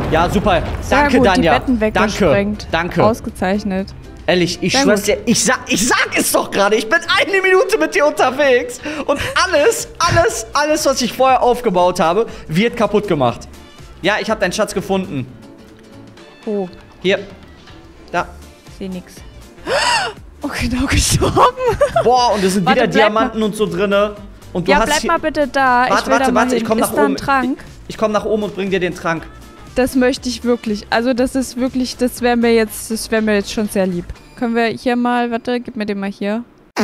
Ja, super. Sehr Danke, gut, Danja. die Betten weggesprengt. Danke. Ausgezeichnet. Ehrlich, ich schwör's dir, ich sag es doch gerade. Ich bin eine Minute mit dir unterwegs. Und alles, was ich vorher aufgebaut habe, wird kaputt gemacht. Ja, ich habe deinen Schatz gefunden. Oh. Hier. Da. Ich seh nix. Oh, genau gestorben. Boah, und es sind Warte, wieder bleib Diamanten und so drinne. Und du Ja, hast bleib hier... mal bitte da. Warte, ich komm nach Ist da ein oben. Trank? Ich komm nach oben und bring dir den Trank. Das möchte ich wirklich. Also das ist wirklich, das wäre mir jetzt schon sehr lieb. Können wir hier mal, warte, gib mir den mal hier.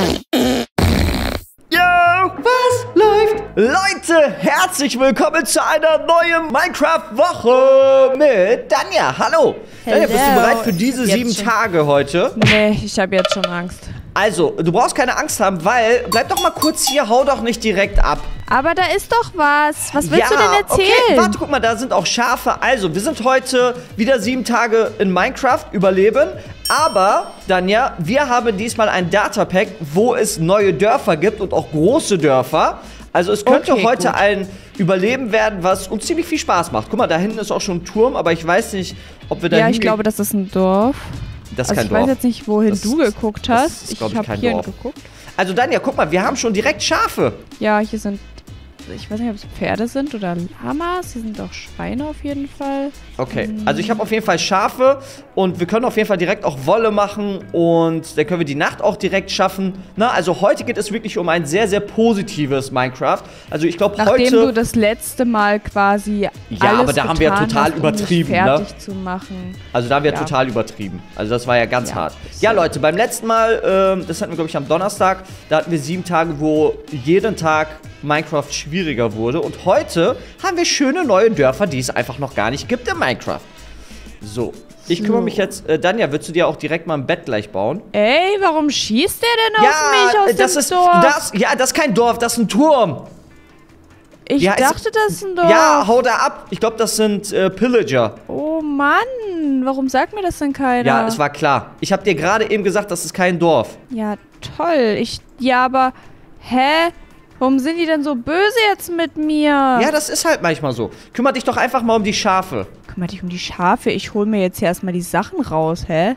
Yo, was läuft? Leute, herzlich willkommen zu einer neuen Minecraft-Woche mit Danja. Hallo. Danja, bist du bereit für diese 7 Tage heute? Nee, ich habe jetzt schon Angst. Also, du brauchst keine Angst haben, weil, bleib doch mal kurz hier, hau doch nicht direkt ab. Aber da ist doch was. Was willst du denn erzählen? Okay, warte, guck mal, da sind auch Schafe. Also, wir sind heute wieder 7 Tage in Minecraft, überleben. Aber, Danja, wir haben diesmal ein Datapack, wo es neue Dörfer gibt und auch große Dörfer. Also, es könnte heute ein Überleben werden, was uns ziemlich viel Spaß macht. Guck mal, da hinten ist auch schon ein Turm, aber ich weiß nicht, ob wir da Ja, ich glaube, das ist ein Dorf. Das ist Also kein ich Dorf. weiß jetzt nicht, wohin du geguckt hast. Ich glaube, habe kein hier Dorf. geguckt. Also, Danja, guck mal, wir haben schon direkt Schafe. Ja, hier sind, ich weiß nicht, ob es Pferde sind oder Lamas. Hier sind auch Schweine auf jeden Fall. Okay, also ich habe auf jeden Fall Schafe und wir können auf jeden Fall direkt auch Wolle machen und dann können wir die Nacht auch direkt schaffen. Na, also heute geht es wirklich um ein sehr, sehr positives Minecraft. Also ich glaube heute... Nachdem du das letzte Mal quasi alles aber da haben wir getan total hast, um mich übertrieben, fertig zu machen. Also da haben wir Ja. total übertrieben. Also das war ja ganz Ja. hart. Ja, Leute, beim letzten Mal, das hatten wir, glaube ich, am Donnerstag, da hatten wir 7 Tage, wo jeden Tag Minecraft schwieriger wurde. Und heute haben wir schöne neue Dörfer, die es einfach noch gar nicht gibt in Minecraft. So, ich kümmere mich jetzt. Danja, würdest du dir auch direkt mal ein Bett gleich bauen? Ey, warum schießt der denn auf mich aus das dem ist Dorf? das ist kein Dorf, das ist ein Turm. Ich Ja, dachte, das ist ein Dorf. Ja, hau da ab. Ich glaube, das sind Pillager. Oh Mann, warum sagt mir das denn keiner? Ja, es war klar. Ich habe dir gerade eben gesagt, das ist kein Dorf. Ja, toll. Ja, aber, hä? Warum sind die denn so böse jetzt mit mir? Ja, das ist halt manchmal so. Kümmere dich doch einfach mal um die Schafe. Kümmere dich um die Schafe. Ich hole mir jetzt hier erstmal die Sachen raus, hä?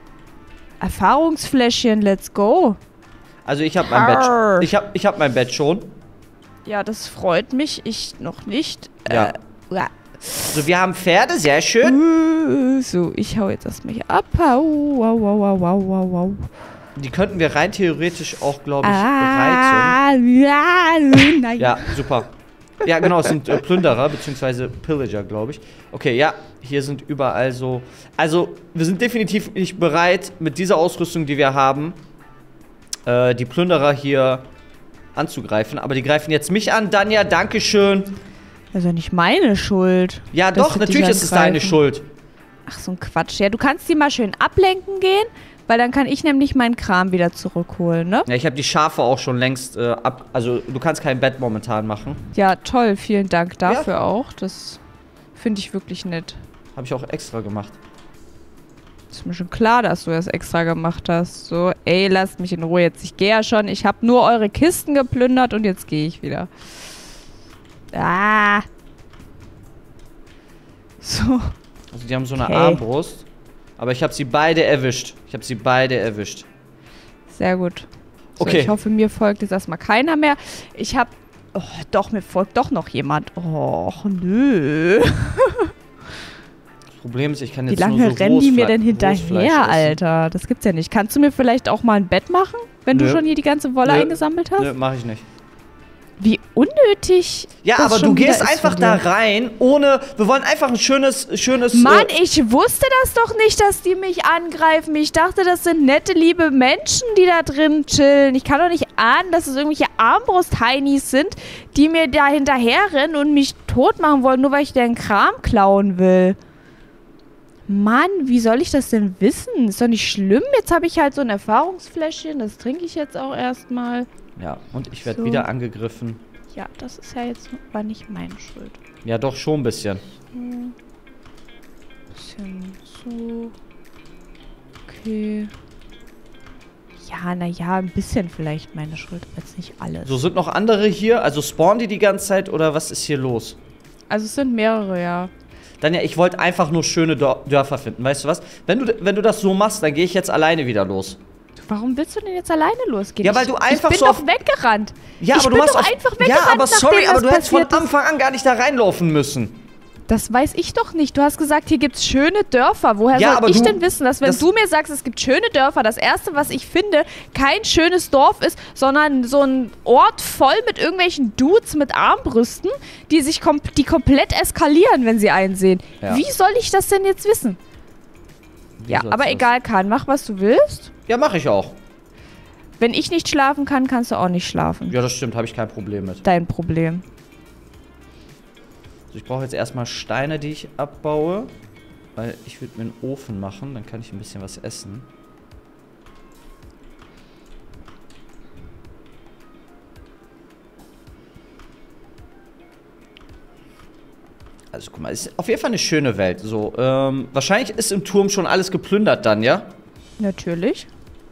Erfahrungsfläschchen, let's go. Also ich habe mein Bett. Ich hab mein Bett schon. Ja, das freut mich. Ich noch nicht. Ja. So, wir haben Pferde, sehr schön. So, ich hau jetzt erstmal hier ab. Au, au, au, au, au, au, au. Die könnten wir rein theoretisch auch, glaube ich, bereiten. Nein. Ja, super. Ja, genau, es sind Plünderer, beziehungsweise Pillager, glaube ich. Okay, ja, hier sind überall so... Also, wir sind definitiv nicht bereit, mit dieser Ausrüstung, die wir haben, die Plünderer hier anzugreifen. Aber die greifen jetzt mich an. Danja, dankeschön. Das ist ja nicht meine Schuld. Ja, dass doch, sie dich natürlich ist es deine angreifen. Schuld. Ach, so ein Quatsch. Ja, du kannst die mal schön ablenken gehen, weil dann kann ich nämlich meinen Kram wieder zurückholen, ne? Ja, ich habe die Schafe auch schon längst Also, du kannst kein Bett momentan machen. Ja, toll. Vielen Dank dafür auch. Das finde ich wirklich nett. Habe ich auch extra gemacht. Ist mir schon klar, dass du das extra gemacht hast. So, ey, lasst mich in Ruhe jetzt. Ich gehe ja schon. Ich habe nur eure Kisten geplündert und jetzt gehe ich wieder. Ah. So. Also, die haben so eine Okay. Armbrust. Aber ich habe sie beide erwischt. Sehr gut. So, Okay. Ich hoffe, mir folgt jetzt erstmal keiner mehr. Ich habe... Oh, doch, mir folgt doch noch jemand. Och, nö. Das Problem ist, ich kann Wie jetzt lange nur so rennen die mir denn Rohfleisch hinterher, essen. Alter? Das gibt's ja nicht. Kannst du mir vielleicht auch mal ein Bett machen, wenn du Nö. schon hier die ganze Wolle Nö. eingesammelt hast? Nö, mach ich nicht. Wie unnötig. Ja, das aber schon du wieder gehst ist einfach von da dir. rein, ohne... Wir wollen einfach ein schönes... Mann, ich wusste das doch nicht, dass die mich angreifen. Ich dachte, das sind nette, liebe Menschen, die da drin chillen. Ich kann doch nicht ahnen, dass es irgendwelche Armbrust-Heinis sind, die mir da hinterherrennen und mich tot machen wollen, nur weil ich deren Kram klauen will. Mann, wie soll ich das denn wissen? Ist doch nicht schlimm. Jetzt habe ich halt so ein Erfahrungsfläschchen. Das trinke ich jetzt auch erstmal. Ja, und ich werde So. wieder angegriffen. Ja, das ist ja jetzt aber nicht meine Schuld. Ja, doch, schon ein bisschen. Bisschen so. Okay. Ja, naja, ein bisschen vielleicht meine Schuld, aber jetzt nicht alles. So, sind noch andere hier? Also spawnen die ganze Zeit oder was ist hier los? Also es sind mehrere, ja. Danja, ich wollte einfach nur schöne Dörfer finden. Weißt du was? Wenn du das so machst, dann gehe ich jetzt alleine wieder los. Warum willst du denn jetzt alleine losgehen? Ja, weil du einfach ich bin doch weggerannt. Ja, aber du hast einfach weggerannt. Ja, aber sorry, aber du hättest von ist. Anfang an gar nicht da reinlaufen müssen. Das weiß ich doch nicht. Du hast gesagt, hier gibt's schöne Dörfer. Woher soll ich denn wissen, dass wenn du mir sagst, es gibt schöne Dörfer, das Erste, was ich finde, kein schönes Dorf ist, sondern so ein Ort voll mit irgendwelchen Dudes mit Armbrüsten, die komplett eskalieren, wenn sie einsehen. Ja. Wie soll ich das denn jetzt wissen? Ja, aber egal, Kahn, mach, was du willst. Ja, mach ich auch. Wenn ich nicht schlafen kann, kannst du auch nicht schlafen. Ja, das stimmt, habe ich kein Problem mit. Dein Problem. Also ich brauche jetzt erstmal Steine, die ich abbaue. Weil ich würde mir einen Ofen machen, dann kann ich ein bisschen was essen. Also guck mal, es ist auf jeden Fall eine schöne Welt. So, wahrscheinlich ist im Turm schon alles geplündert dann, ja? Natürlich.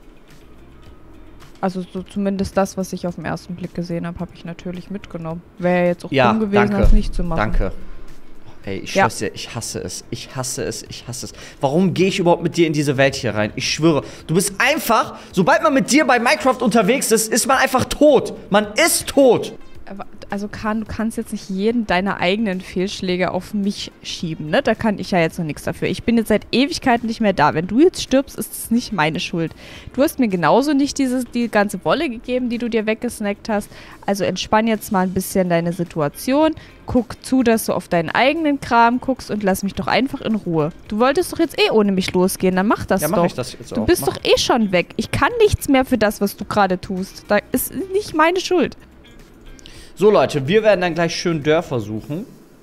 Also so zumindest das, was ich auf den ersten Blick gesehen habe, habe ich natürlich mitgenommen. Wäre jetzt auch dumm gewesen, das nicht zu machen. Danke. Ey, ich schwör's dir, ich hasse es. Ich hasse es, ich hasse es. Warum gehe ich überhaupt mit dir in diese Welt hier rein? Ich schwöre, du bist einfach, sobald man mit dir bei Minecraft unterwegs ist, ist man einfach tot. Man ist tot. Also du kannst jetzt nicht jeden deiner eigenen Fehlschläge auf mich schieben, ne? Da kann ich ja jetzt noch nichts dafür. Ich bin jetzt seit Ewigkeiten nicht mehr da. Wenn du jetzt stirbst, ist es nicht meine Schuld. Du hast mir genauso nicht die ganze Wolle gegeben, die du dir weggesnackt hast. Also entspann jetzt mal ein bisschen deine Situation. Guck zu, dass du auf deinen eigenen Kram guckst und lass mich doch einfach in Ruhe. Du wolltest doch jetzt ohne mich losgehen, dann mach das doch. Ja, mach ich das jetzt auch. Du bist doch schon weg. Ich kann nichts mehr für das, was du gerade tust. Da ist nicht meine Schuld. So Leute, wir werden dann gleich schön Dörfer suchen.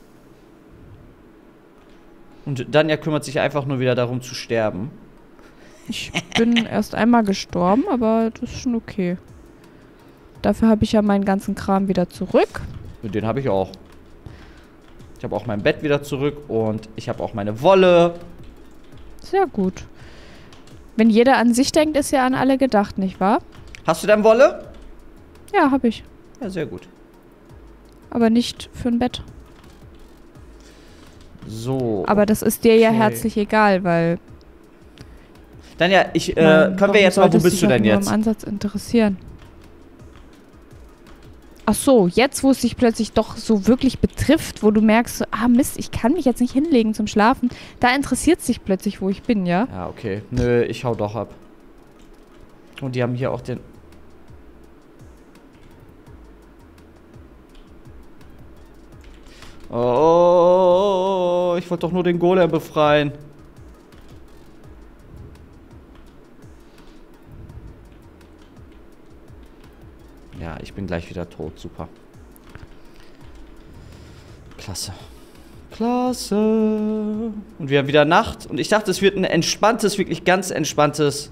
Und Danja kümmert sich einfach nur wieder darum zu sterben. Ich bin erst einmal gestorben, aber das ist schon okay. Dafür habe ich ja meinen ganzen Kram wieder zurück. Den habe ich auch. Ich habe auch mein Bett wieder zurück und ich habe auch meine Wolle. Sehr gut. Wenn jeder an sich denkt, ist ja an alle gedacht, nicht wahr? Hast du denn Wolle? Ja, habe ich. Ja, sehr gut. Aber nicht für ein Bett. So. Aber das ist dir ja herzlich egal, weil... Danja, können wir jetzt mal, wo bist du denn jetzt? Im Ansatz interessieren. Ach so, jetzt, wo es dich plötzlich doch so wirklich betrifft, wo du merkst, ah Mist, ich kann mich jetzt nicht hinlegen zum Schlafen, da interessiert es dich plötzlich, wo ich bin, ja? Ja, okay. Nö, ich hau doch ab. Und die haben hier auch den... Oh, ich wollte doch nur den Golem befreien. Ja, ich bin gleich wieder tot. Super. Klasse. Klasse. Und wir haben wieder Nacht. Und ich dachte, es wird ein entspanntes, wirklich ganz entspanntes...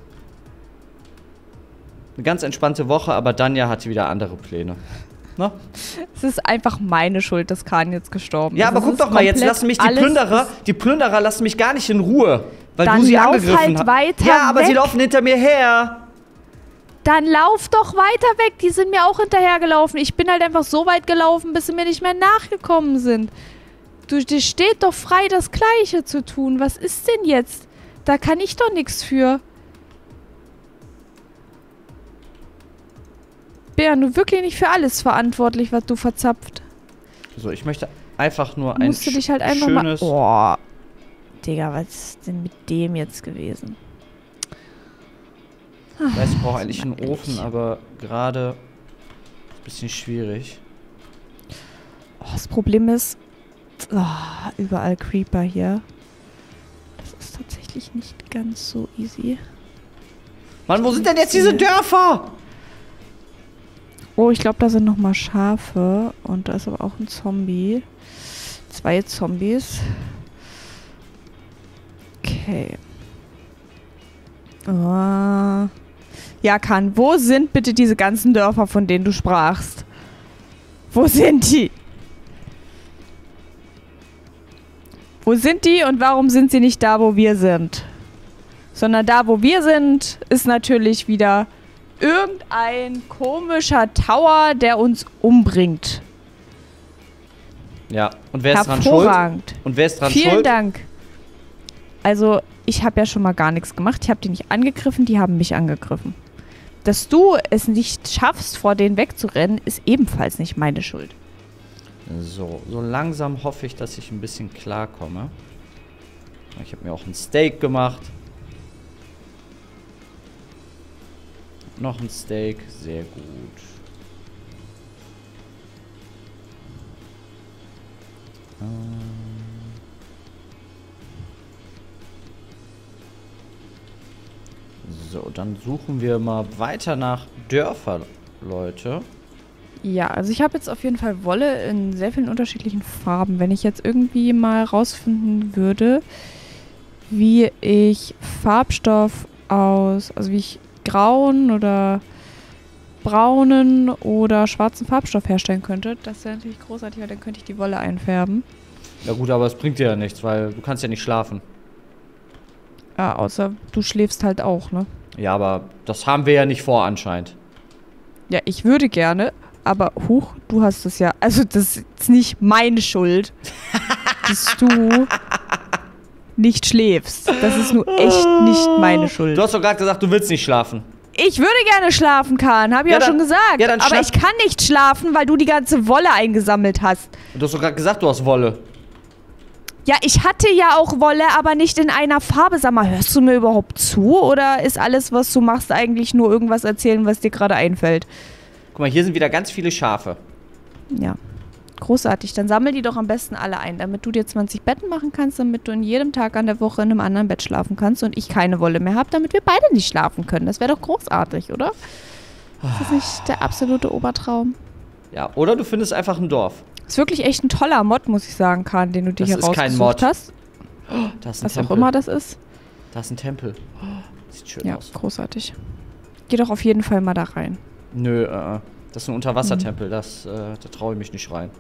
Eine ganz entspannte Woche, aber Danja hatte wieder andere Pläne. Na? Es ist einfach meine Schuld, dass Kahn jetzt gestorben ist. Ja, aber guck doch mal, jetzt lassen mich die Plünderer lassen mich gar nicht in Ruhe, weil du sie angegriffen hast. Weiter ja, aber weg. Sie laufen hinter mir her. Dann lauf doch weiter weg, die sind mir auch hinterhergelaufen. Ich bin halt einfach so weit gelaufen, bis sie mir nicht mehr nachgekommen sind. Dir steht doch frei, das Gleiche zu tun. Was ist denn jetzt? Da kann ich doch nichts für. Bären, du wirklich nicht für alles verantwortlich, was du verzapft. So, ich möchte einfach nur ein musst du dich halt einfach schönes... Boah. Digga, was ist denn mit dem jetzt gewesen? Ich weiß, ich brauche eigentlich einen Ofen, aber gerade ist ein bisschen schwierig. Oh, das Problem ist, überall Creeper hier. Das ist tatsächlich nicht ganz so easy. Mann, wo sind denn jetzt diese Dörfer? Oh, ich glaube, da sind nochmal Schafe. Und da ist aber auch ein Zombie. 2 Zombies. Okay. Oh. Ja, Kahn, wo sind bitte diese ganzen Dörfer, von denen du sprachst? Wo sind die? Wo sind die und warum sind sie nicht da, wo wir sind? Sondern da, wo wir sind, ist natürlich wieder irgendein komischer Tower, der uns umbringt. Ja, und wer ist dran schuld? Hervorragend. Und wer ist dran schuld? Vielen Dank. Also, ich habe ja schon mal gar nichts gemacht. Ich habe die nicht angegriffen, die haben mich angegriffen. Dass du es nicht schaffst, vor denen wegzurennen, ist ebenfalls nicht meine Schuld. So langsam hoffe ich, dass ich ein bisschen klarkomme. Ich habe mir auch ein Steak gemacht. Noch ein Steak, sehr gut. So, dann suchen wir mal weiter nach Dörfer, Leute. Ja, also ich habe jetzt auf jeden Fall Wolle in sehr vielen unterschiedlichen Farben. Wenn ich jetzt irgendwie mal rausfinden würde, wie ich Farbstoff also wie ich grauen oder braunen oder schwarzen Farbstoff herstellen könnte, das wäre natürlich großartig, weil dann könnte ich die Wolle einfärben. Ja gut, aber es bringt dir ja nichts, weil du kannst ja nicht schlafen. Ja, außer du schläfst halt auch, ne? Ja, aber das haben wir ja nicht vor anscheinend. Ja, ich würde gerne, aber du hast es ja, also das ist nicht meine Schuld, dass du nicht schläfst. Das ist nur echt nicht meine Schuld. Du hast doch gerade gesagt, du willst nicht schlafen. Ich würde gerne schlafen, Kahn, habe ich ja schon gesagt. Ja, dann aber ich kann nicht schlafen, weil du die ganze Wolle eingesammelt hast. Du hast doch gerade gesagt, du hast Wolle. Ja, ich hatte ja auch Wolle, aber nicht in einer Farbe. Sag mal, hörst du mir überhaupt zu? Oder ist alles, was du machst, eigentlich nur irgendwas erzählen, was dir gerade einfällt? Guck mal, hier sind wieder ganz viele Schafe. Ja, großartig. Dann sammel die doch am besten alle ein, damit du dir 20 Betten machen kannst, damit du in jedem Tag an der Woche in einem anderen Bett schlafen kannst und ich keine Wolle mehr habe, damit wir beide nicht schlafen können. Das wäre doch großartig, oder? Ist das nicht der absolute Obertraum? Ja, oder du findest einfach ein Dorf. Ist wirklich echt ein toller Mod, muss ich sagen, Kahn, den du dir hier rausgesucht hast. Da ist ein Was Tempel. auch immer das ist. Da ist ein Tempel. Sieht schön aus. Ja, großartig. Geh doch auf jeden Fall mal da rein. Nö, das ist ein Unterwassertempel. Da traue ich mich nicht rein.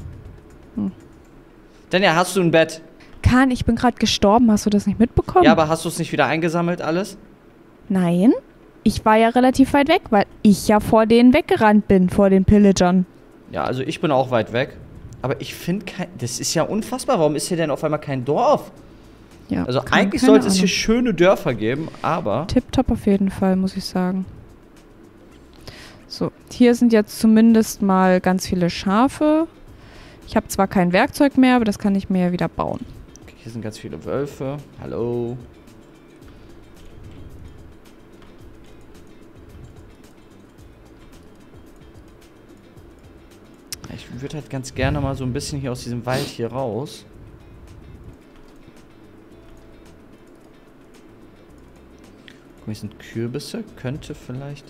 Danja, hast du ein Bett? Kahn, ich bin gerade gestorben. Hast du das nicht mitbekommen? Ja, aber hast du es nicht wieder eingesammelt alles? Nein. Ich war ja relativ weit weg, weil ich ja vor denen weggerannt bin, vor den Pillagern. Ja, also ich bin auch weit weg. Aber ich finde kein... Das ist ja unfassbar. Warum ist hier denn auf einmal kein Dorf? Ja, also eigentlich sollte es hier schöne Dörfer geben, aber... Tipptopp auf jeden Fall, muss ich sagen. So, hier sind jetzt zumindest mal ganz viele Schafe. Ich habe zwar kein Werkzeug mehr, aber das kann ich mir ja wieder bauen. Okay, hier sind ganz viele Wölfe. Hallo. Ich würde halt ganz gerne mal so ein bisschen hier aus diesem Wald hier raus. Guck mal, hier sind Kürbisse. Könnte vielleicht...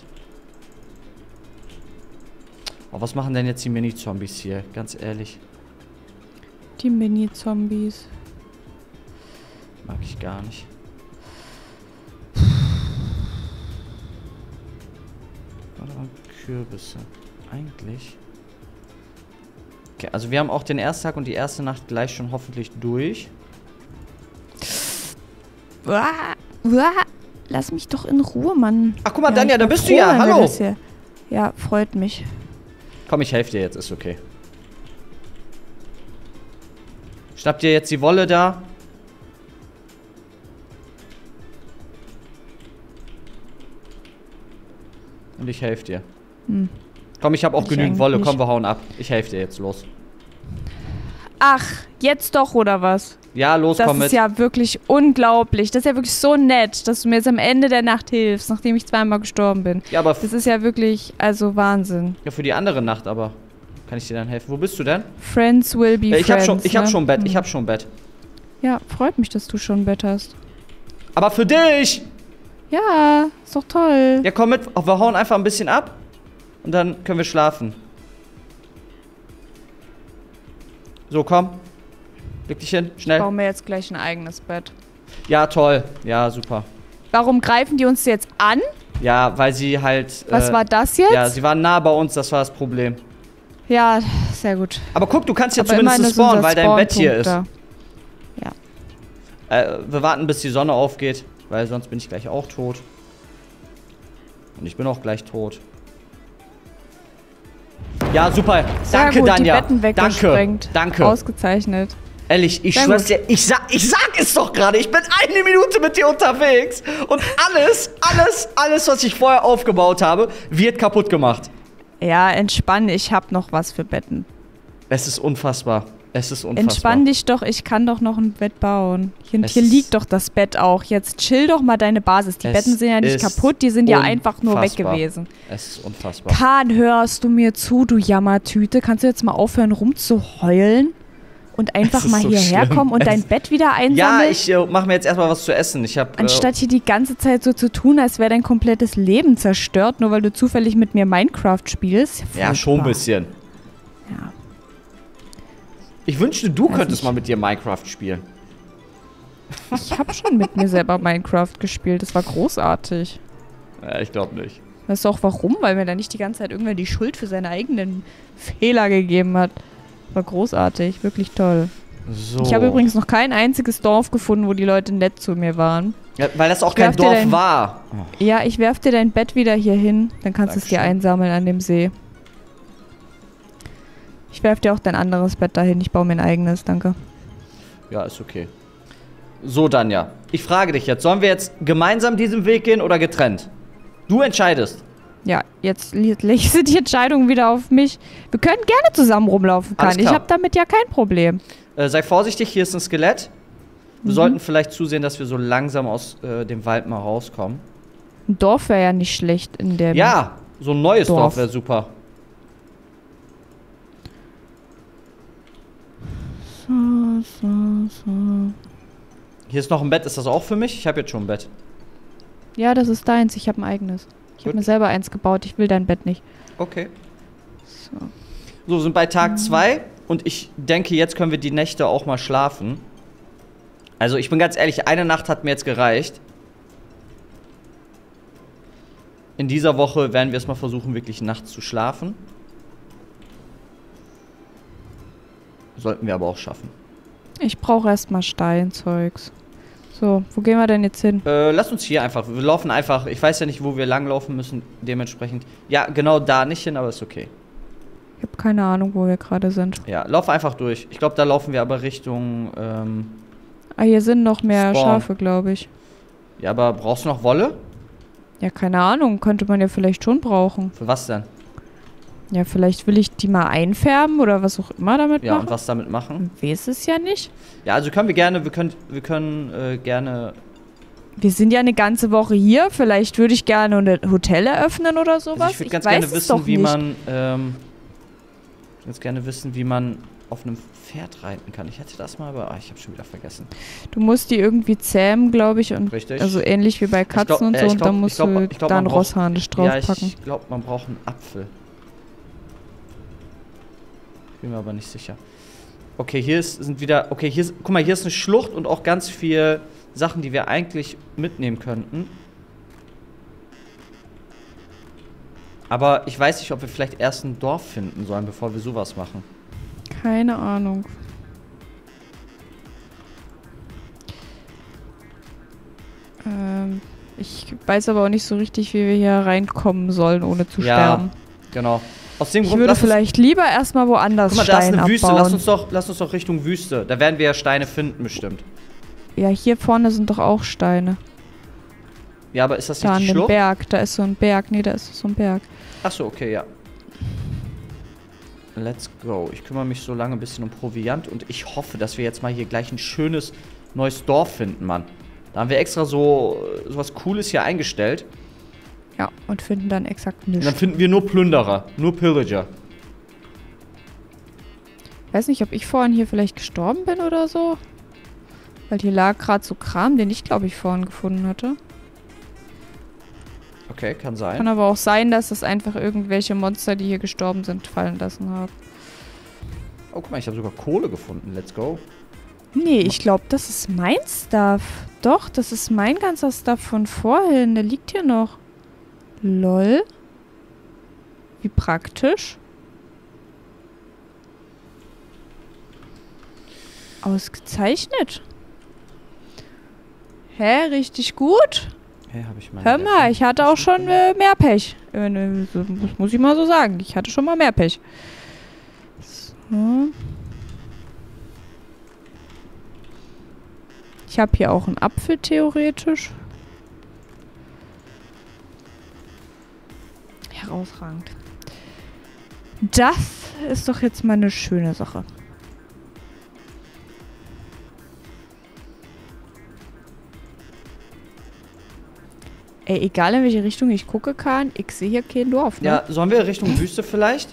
Oh, was machen denn jetzt die Mini-Zombies hier? Ganz ehrlich. Die Mini-Zombies. Mag ich gar nicht. Warte mal, Kürbisse. Eigentlich... Okay, also wir haben auch den ersten Tag und die erste Nacht gleich schon hoffentlich durch. Uah, uah, lass mich doch in Ruhe, Mann. Ach, guck mal, Danja, da bist du ja. Hallo. Ja, freut mich. Komm, ich helfe dir jetzt, ist okay. Schnapp dir jetzt die Wolle da. Und ich helfe dir. Komm, ich habe auch genügend Wolle. Komm, wir hauen ab. Ich helfe dir jetzt, los. Ach, jetzt doch, oder was? Ja, los, komm mit. Das ist ja wirklich unglaublich. Das ist ja wirklich so nett, dass du mir jetzt am Ende der Nacht hilfst, nachdem ich zweimal gestorben bin. Ja, aber... Das ist ja wirklich, also Wahnsinn. Ja, für die andere Nacht aber. Kann ich dir dann helfen? Wo bist du denn? Friends will be friends. Ich hab schon ein Bett. Ich hab schon ein Bett. Ja, freut mich, dass du schon ein Bett hast. Aber für dich! Ja, ist doch toll. Ja, komm mit. Wir hauen einfach ein bisschen ab. Und dann können wir schlafen. So, komm. Leg dich hin, schnell. Ich baue mir jetzt gleich ein eigenes Bett. Ja, toll. Ja, super. Warum greifen die uns jetzt an? Ja, weil sie halt... Was war das jetzt? Ja, sie waren nah bei uns, das war das Problem. Ja, sehr gut. Aber guck, du kannst ja Aber zumindest spawnen, weil dein Bett hier ist. Da. Ja. Wir warten, bis die Sonne aufgeht, weil sonst bin ich gleich auch tot. Und ich bin auch gleich tot. Ja, super. Sehr Danke, gut, Danja. die Betten weggesprengt. Danke. Ausgezeichnet. Ehrlich, ich Sehr schwör's gut. dir, ich sag es doch gerade, ich bin eine Minute mit dir unterwegs und alles, was ich vorher aufgebaut habe, wird kaputt gemacht. Ja, entspann, ich hab noch was für Betten. Es ist unfassbar. Entspann dich doch, ich kann doch noch ein Bett bauen. Hier Es liegt doch das Bett auch. Jetzt chill doch mal deine Basis. Die Es Betten sind ja nicht ist kaputt, die sind ja einfach nur weg unfassbar. gewesen. Es ist unfassbar. Kahn, hörst du mir zu, du Jammertüte? Kannst du jetzt mal aufhören rumzuheulen? Und einfach Es ist mal so hierher schlimm. kommen und dein Bett wieder Ja, einsammeln? ich mache mir jetzt erstmal was zu essen. Ich habe Anstatt hier die ganze Zeit so zu tun, als wäre dein komplettes Leben zerstört, nur weil du zufällig mit mir Minecraft spielst. ja, schon ein bisschen. Ja. Ich wünschte, du Weiß könntest nicht. mal mit dir Minecraft spielen. Ich habe schon mit mir selber Minecraft gespielt. Das war großartig. Ja, ich glaube nicht. Weißt du auch warum? Weil mir da nicht die ganze Zeit irgendwer die Schuld für seine eigenen Fehler gegeben hat. War großartig, wirklich toll. So. Ich habe übrigens noch kein einziges Dorf gefunden, wo die Leute nett zu mir waren. Ja, weil das auch Ich kein werf dir Dorf dein- war. Ja, ich werf dir dein Bett wieder hier hin, dann kannst du es dir Dankeschön. einsammeln an dem See. Ich werf dir auch dein anderes Bett dahin, ich baue mir ein eigenes, danke. Ja, ist okay. So, Danja. Ich frage dich jetzt, sollen wir jetzt gemeinsam diesen Weg gehen oder getrennt? Du entscheidest. Ja, jetzt lege die Entscheidung wieder auf mich. Wir können gerne zusammen rumlaufen, Alles Kahn. Ich klar. habe damit ja kein Problem. Sei vorsichtig, hier ist ein Skelett. Wir sollten vielleicht zusehen, dass wir so langsam aus dem Wald mal rauskommen. Ein Dorf wäre ja nicht schlecht in dem... Ja, so ein neues Dorf Dorf. wäre super. Hier ist noch ein Bett, ist das auch für mich? Ich habe jetzt schon ein Bett. Ja, das ist deins, ich habe ein eigenes. Ich habe Gut. mir selber eins gebaut, ich will dein Bett nicht. Okay. So. So, sind bei Tag 2 und ich denke, jetzt können wir die Nächte auch mal schlafen. Also ich bin ganz ehrlich, eine Nacht hat mir jetzt gereicht. In dieser Woche werden wir es mal versuchen, wirklich nachts zu schlafen. Sollten wir aber auch schaffen. Ich brauche erstmal Steinzeugs. So, wo gehen wir denn jetzt hin? Lass uns hier einfach, wir laufen einfach, ich weiß ja nicht, wo wir langlaufen müssen, dementsprechend. Ja, genau da nicht hin, aber ist okay. Ich habe keine Ahnung, wo wir gerade sind. Ja, lauf einfach durch. Ich glaube, da laufen wir aber Richtung, Ah, hier sind noch mehr Spawn. Schafe, glaube ich. ja, aber brauchst du noch Wolle? Ja, keine Ahnung, könnte man ja vielleicht schon brauchen. Für was denn? Ja, vielleicht will ich die mal einfärben oder was auch immer damit Ja, und machen. was damit machen? Weiß es ja nicht. Ja, also können wir gerne, wir können gerne. Wir sind ja eine ganze Woche hier. Vielleicht würde ich gerne ein Hotel eröffnen oder sowas. Also ich würde ganz gerne wissen, wie man, ganz gerne wissen, wie man auf einem Pferd reiten kann. Ich hätte das mal, aber ich habe schon wieder vergessen. Du musst die irgendwie zähmen, glaube ich. Und Richtig. also ähnlich wie bei Katzen glaub- und so. ich Und glaub- dann ich musst glaub- du ich glaub, da man einen braucht- Rossharnisch Ja, draufpacken. ich glaube, man braucht einen Apfel. Bin mir aber nicht sicher. Okay, hier sind wieder. Okay, guck mal, hier ist eine Schlucht und auch ganz viel Sachen, die wir eigentlich mitnehmen könnten. Aber ich weiß nicht, ob wir vielleicht erst ein Dorf finden sollen, bevor wir sowas machen. Keine Ahnung. Ich weiß aber auch nicht so richtig, wie wir hier reinkommen sollen, ohne zu sterben. Genau. Aus dem Ich Grund, würde lass uns, vielleicht lieber erstmal woanders guck mal, da ist Steine eine Wüste. abbauen. Lass uns doch Richtung Wüste. Da werden wir ja Steine finden, bestimmt. Ja, hier vorne sind doch auch Steine. Ja, aber ist das Da nicht an die dem Schlucht? Berg, da ist so ein Berg. Nee, da ist so ein Berg. Achso, okay, ja. Let's go. Ich kümmere mich so lange ein bisschen um Proviant und ich hoffe, dass wir jetzt mal hier gleich ein schönes neues Dorf finden, Mann. Da haben wir extra so was Cooles hier eingestellt. Ja, und finden dann exakt Und dann nichts. finden wir nur Plünderer, nur Pillager. Weiß nicht, ob ich vorhin hier vielleicht gestorben bin oder so. Weil hier lag gerade so Kram, den ich, glaube ich, vorhin gefunden hatte. Okay, kann sein. Kann aber auch sein, dass es einfach irgendwelche Monster, die hier gestorben sind, fallen lassen haben. Oh, guck mal, ich habe sogar Kohle gefunden. Let's go. Nee, ich glaube, das ist mein Stuff. Doch, das ist mein ganzer Stuff von vorhin. Der liegt hier noch. Lol. Wie praktisch. Ausgezeichnet. Hä, richtig gut. Hey, habe ich mal. Hör mal, ich hatte auch schon mehr Pech. Das muss ich mal so sagen. Ich hatte schon mal mehr Pech. So. Ich habe hier auch einen Apfel theoretisch. Herausragend. Das ist doch jetzt mal eine schöne Sache. Ey, egal in welche Richtung ich gucke kann, ich sehe hier kein Dorf, ne? Ja, sollen wir Richtung Wüste vielleicht?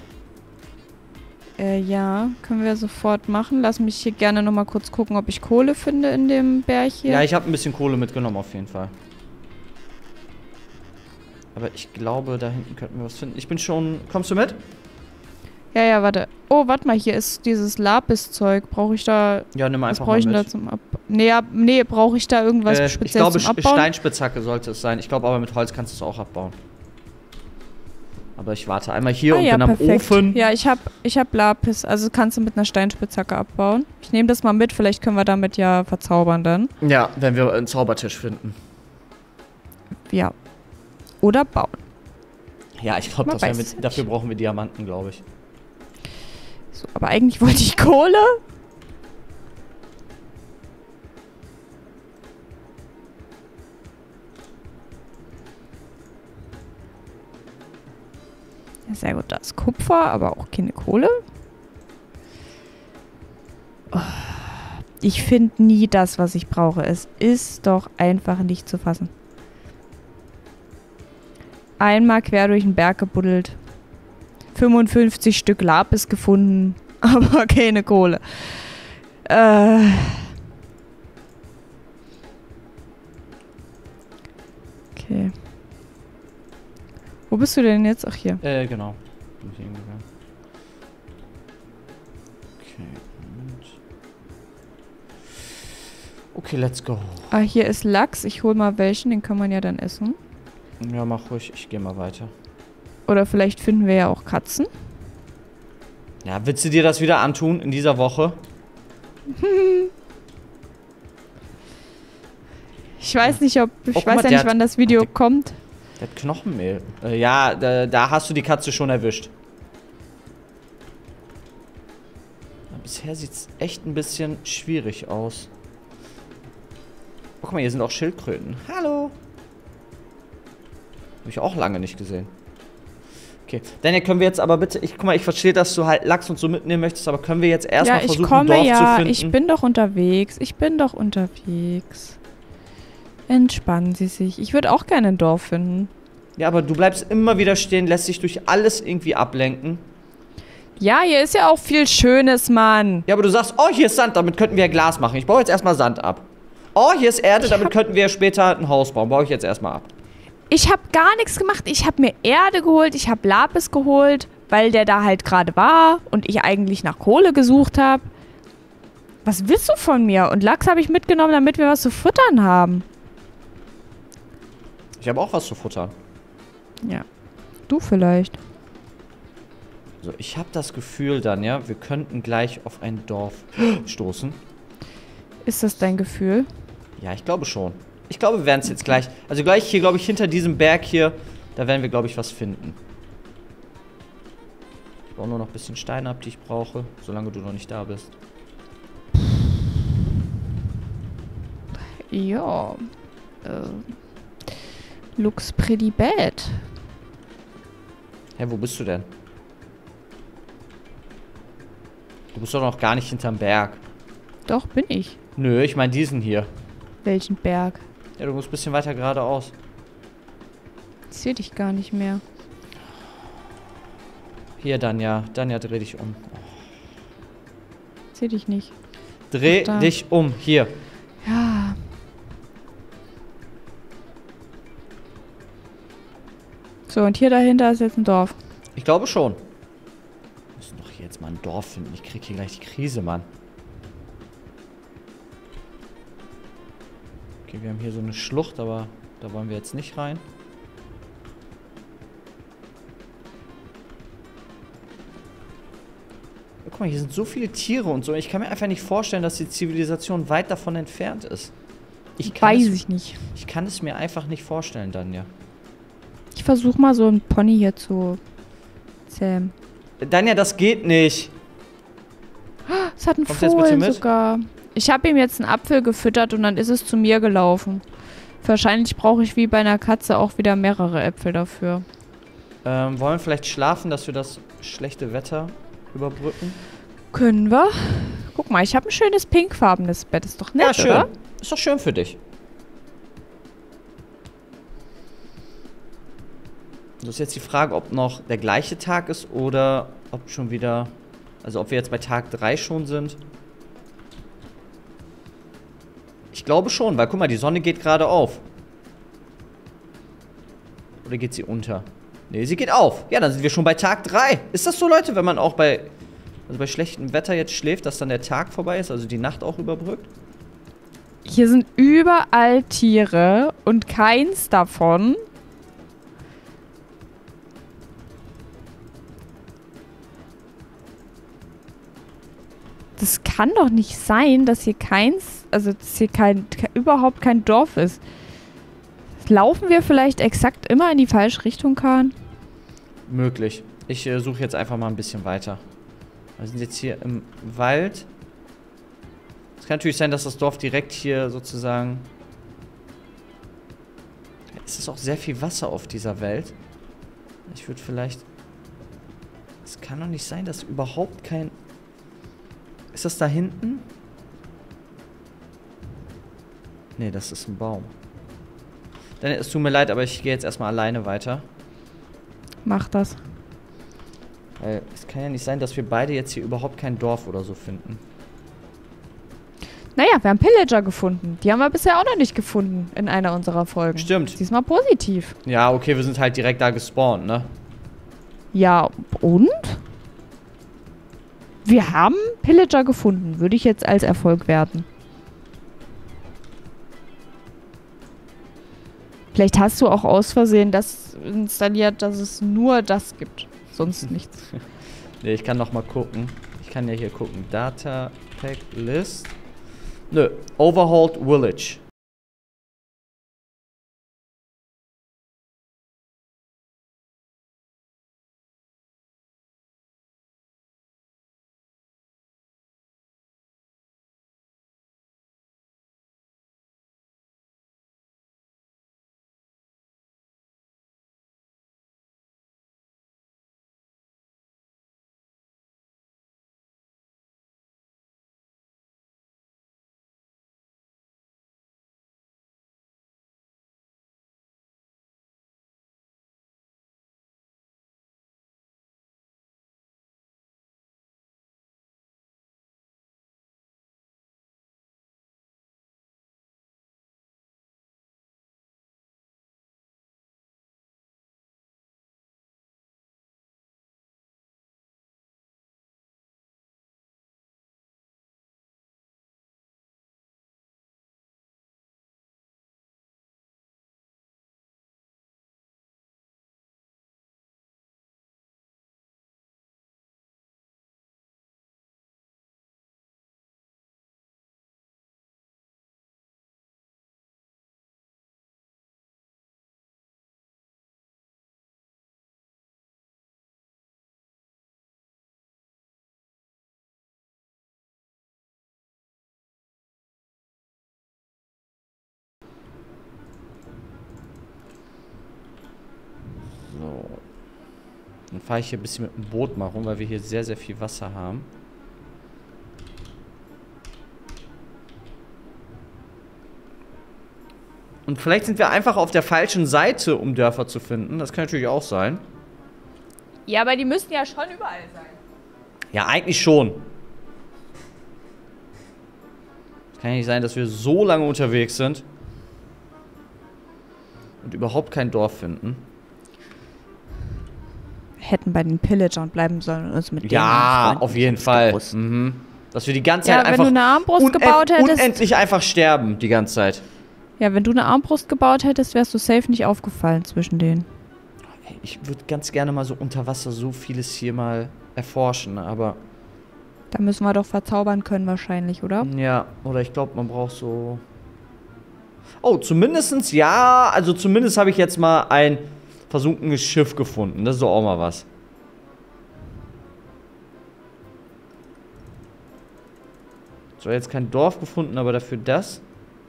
Ja, können wir sofort machen. Lass mich hier gerne nochmal kurz gucken, ob ich Kohle finde in dem Berg hier. Ja, ich habe ein bisschen Kohle mitgenommen auf jeden Fall. Aber ich glaube, da hinten könnten wir was finden. Ich bin schon... Kommst du mit? Ja, warte. Oh, warte mal, hier ist dieses Lapis-Zeug. Brauche ich da... Ja, nimm was einfach brauche mal ich denn mit. da zum Nee, brauche ich da irgendwas Ich Spezielles glaube, zum Abbauen? Steinspitzhacke sollte es sein. Ich glaube, aber mit Holz kannst du es auch abbauen. Aber ich warte einmal hier und bin am Ofen. Ja, ich hab Lapis. Also kannst du mit einer Steinspitzhacke abbauen. Ich nehme das mal mit. Vielleicht können wir damit ja verzaubern dann. Ja, wenn wir einen Zaubertisch finden. Ja. Oder bauen. Ja, ich glaube, Man weiß es dafür nicht. brauchen wir Diamanten, glaube ich. So, aber eigentlich wollte ich Kohle. Ja, sehr gut, da ist Kupfer, aber auch keine Kohle. Oh, ich finde nie das, was ich brauche. Es ist doch einfach nicht zu fassen. Einmal quer durch den Berg gebuddelt. 55 Stück Lapis gefunden, aber keine Kohle. Okay. Wo bist du denn jetzt? Ach, hier. Genau. Bin ich hingegangen. Okay, und... Okay, let's go. Ah, hier ist Lachs. Ich hol mal welchen, den kann man ja dann essen. Ja, mach ruhig. Ich gehe mal weiter. Oder vielleicht finden wir ja auch Katzen. Ja, willst du dir das wieder antun in dieser Woche? Ich weiß nicht, ob... Ich guck weiß mal, ja nicht, wann das Video kommt. Der hat Knochenmehl. Ja, da hast du die Katze schon erwischt. Aber bisher sieht es echt ein bisschen schwierig aus. Oh, guck mal, hier sind auch Schildkröten. Hallo. Habe ich auch lange nicht gesehen. Okay, Daniel, können wir jetzt aber bitte... Guck mal, ich verstehe, dass du halt Lachs und so mitnehmen möchtest, aber können wir jetzt erstmal versuchen, ein Dorf zu finden? Ich bin doch unterwegs. Entspannen Sie sich. Ich würde auch gerne ein Dorf finden. Ja, aber du bleibst immer wieder stehen, lässt dich durch alles irgendwie ablenken. Ja, hier ist ja auch viel Schönes, Mann. Ja, aber du sagst, oh, hier ist Sand, damit könnten wir ja Glas machen. Ich baue jetzt erstmal Sand ab. Oh, hier ist Erde, damit könnten wir später ein Haus bauen. Baue ich jetzt erstmal ab. Ich habe gar nichts gemacht. Ich habe mir Erde geholt, ich habe Lapis geholt, weil der da halt gerade war und ich eigentlich nach Kohle gesucht habe. Was willst du von mir? Und Lachs habe ich mitgenommen, damit wir was zu futtern haben. Ich habe auch was zu futtern. Ja. Du vielleicht. So, ich habe das Gefühl dann, ja, wir könnten gleich auf ein Dorf stoßen. Ist das dein Gefühl? Ja, ich glaube schon. Ich glaube, wir werden es jetzt gleich... Also gleich hier, glaube ich, hinter diesem Berg hier, da werden wir, glaube ich, was finden. Ich baue nur noch ein bisschen Steine ab, die ich brauche, solange du noch nicht da bist. Ja. Looks pretty bad. Hä, wo bist du denn? Du bist doch noch gar nicht hinterm Berg. Doch, bin ich. Nö, ich meine diesen hier. Welchen Berg? Ja, du musst ein bisschen weiter geradeaus. Ich sehe dich gar nicht mehr. Hier, Danja. Danja, dreh dich um. Ich sehe dich nicht. Dreh Ach, da. dich um. Hier. Ja. So, und hier dahinter ist jetzt ein Dorf. Ich glaube schon. Wir müssen doch hier jetzt mal ein Dorf finden. Ich krieg hier gleich die Krise, Mann. Okay, wir haben hier so eine Schlucht, aber da wollen wir jetzt nicht rein. Guck mal, hier sind so viele Tiere und so. Ich kann mir einfach nicht vorstellen, dass die Zivilisation weit davon entfernt ist. Weiß ich nicht. Ich kann es mir einfach nicht vorstellen, Danja. Ich versuche mal so einen Pony hier zu zähmen. Danja, das geht nicht. Es hat einen Kommt jetzt mit dir Fohlen mit? sogar. Ich habe ihm jetzt einen Apfel gefüttert und dann ist es zu mir gelaufen. Wahrscheinlich brauche ich wie bei einer Katze auch wieder mehrere Äpfel dafür. Wollen wir vielleicht schlafen, dass wir das schlechte Wetter überbrücken? Können wir? Guck mal, ich habe ein schönes pinkfarbenes Bett. Ist doch nett, Ja, schön. oder? Ist doch schön für dich. Das ist jetzt die Frage, ob noch der gleiche Tag ist oder ob schon wieder... Also ob wir jetzt bei Tag 3 schon sind. Ich glaube schon, weil guck mal, die Sonne geht gerade auf. Oder geht sie unter? Ne, sie geht auf. Ja, dann sind wir schon bei Tag 3. Ist das so, Leute, wenn man auch bei schlechtem Wetter jetzt schläft, dass dann der Tag vorbei ist, also die Nacht auch überbrückt? Hier sind überall Tiere und keins davon das kann doch nicht sein, dass hier dass hier überhaupt kein Dorf ist. Laufen wir vielleicht exakt immer in die falsche Richtung, Kahn? Möglich. Ich suche jetzt einfach mal ein bisschen weiter. Wir sind jetzt hier im Wald. Es kann natürlich sein, dass das Dorf direkt hier sozusagen... Es ist auch sehr viel Wasser auf dieser Welt. Ich würde vielleicht... Es kann doch nicht sein, dass überhaupt kein... Ist das da hinten? Nee, das ist ein Baum. Dann, es tut mir leid, aber ich gehe jetzt erstmal alleine weiter. Mach das. Weil es kann ja nicht sein, dass wir beide jetzt hier überhaupt kein Dorf oder so finden. Naja, wir haben Pillager gefunden. Die haben wir bisher auch noch nicht gefunden in einer unserer Folgen. Stimmt. Diesmal positiv. Ja, okay, wir sind halt direkt da gespawnt, ne? Ja, und? Wir haben Pillager gefunden. Würde ich jetzt als Erfolg werten. Vielleicht hast du auch aus Versehen das installiert, dass es nur das gibt. Sonst nichts. Ne, ich kann noch mal gucken. Ich kann ja hier gucken. Data Pack List. Nö. Overhauled Village. So. Dann fahre ich hier ein bisschen mit dem Boot mal rum, weil wir hier sehr, sehr viel Wasser haben. Und vielleicht sind wir einfach auf der falschen Seite, um Dörfer zu finden. Das kann natürlich auch sein. Ja, aber die müssen ja schon überall sein. Ja, eigentlich schon. Es kann ja nicht sein, dass wir so lange unterwegs sind und überhaupt kein Dorf finden. Hätten bei den Pillagern bleiben sollen und uns mit denen Ja, anfreunden. auf jeden Fall. Mhm. Dass wir die ganze Zeit Ja, wenn einfach du eine Armbrust gebaut hättest. unendlich einfach sterben die ganze Zeit. Ja, wenn du eine Armbrust gebaut hättest, wärst du safe nicht aufgefallen zwischen denen. Ich würde ganz gerne mal so unter Wasser so vieles hier mal erforschen, aber... Da müssen wir doch verzaubern können wahrscheinlich, oder? Ja, oder ich glaube, man braucht so... Oh, zumindestens ja. Also zumindest habe ich jetzt mal ein versunkenes Schiff gefunden. Das ist doch auch mal was. So, jetzt kein Dorf gefunden, aber dafür das.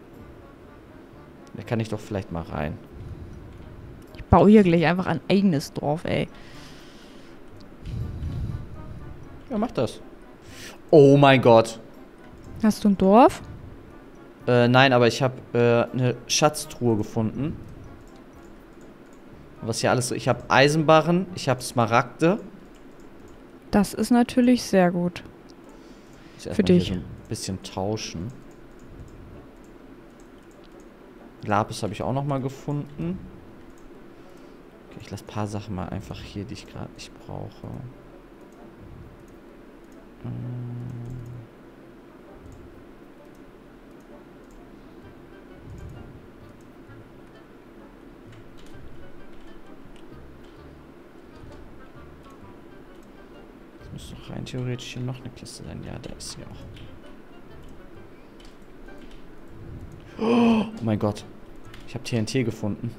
Da kann ich doch vielleicht mal rein. Ich baue hier gleich einfach ein eigenes Dorf, ey. Ja, mach das. Oh mein Gott. Hast du ein Dorf? Nein, aber ich habe eine Schatztruhe gefunden. Was hier alles so. Ich habe Eisenbarren, ich habe Smaragde. Das ist natürlich sehr gut. Für dich. So ein bisschen tauschen. Lapis habe ich auch noch mal gefunden. Okay, ich lasse ein paar Sachen mal einfach hier, die ich gerade nicht brauche. Es müsste doch rein theoretisch hier noch eine Kiste sein. Ja, da ist sie auch. Oh mein Gott. Ich habe TNT gefunden.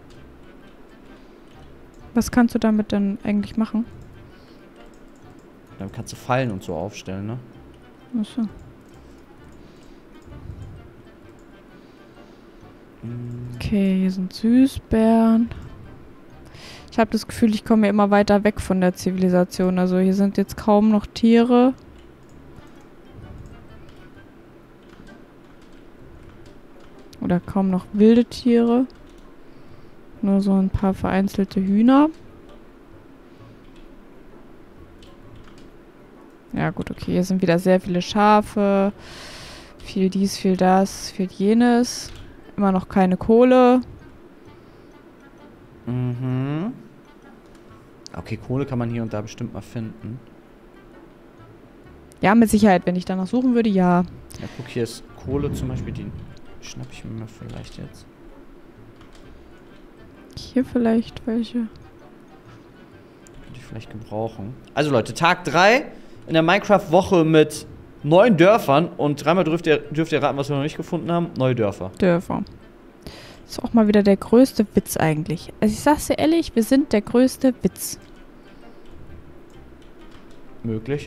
Was kannst du damit denn eigentlich machen? Dann kannst du Fallen und so aufstellen, ne? Achso. Okay, hier sind Süßbeeren. Ich habe das Gefühl, ich komme immer weiter weg von der Zivilisation. Also hier sind jetzt kaum noch Tiere. Oder kaum noch wilde Tiere. Nur so ein paar vereinzelte Hühner. Ja gut, okay, hier sind wieder sehr viele Schafe. Viel dies, viel das, viel jenes. Immer noch keine Kohle. Mhm. Okay, Kohle kann man hier und da bestimmt mal finden. Ja, mit Sicherheit, wenn ich danach suchen würde, ja. Ja, guck, hier ist Kohle zum Beispiel, die schnapp ich mir mal vielleicht jetzt. Hier vielleicht welche. Könnte ich vielleicht gebrauchen. Also Leute, Tag 3 in der Minecraft-Woche mit 9 Dörfern und dreimal dürft ihr raten, was wir noch nicht gefunden haben. Neue Dörfer. Dörfer. Ist auch mal wieder der größte Witz eigentlich. Also ich sag's dir ehrlich, wir sind der größte Witz. Möglich.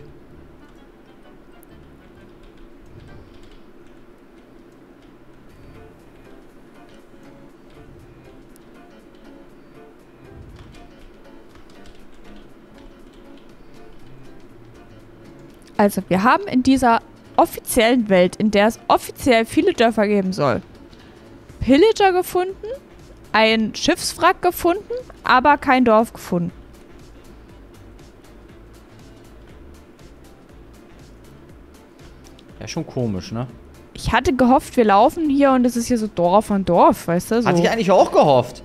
Also wir haben in dieser offiziellen Welt, in der es offiziell viele Dörfer geben soll, Pillager gefunden, ein Schiffswrack gefunden, aber kein Dorf gefunden. Ja, schon komisch, ne? Ich hatte gehofft, wir laufen hier und es ist hier so Dorf an Dorf, weißt du? So. Hatte ich eigentlich auch gehofft.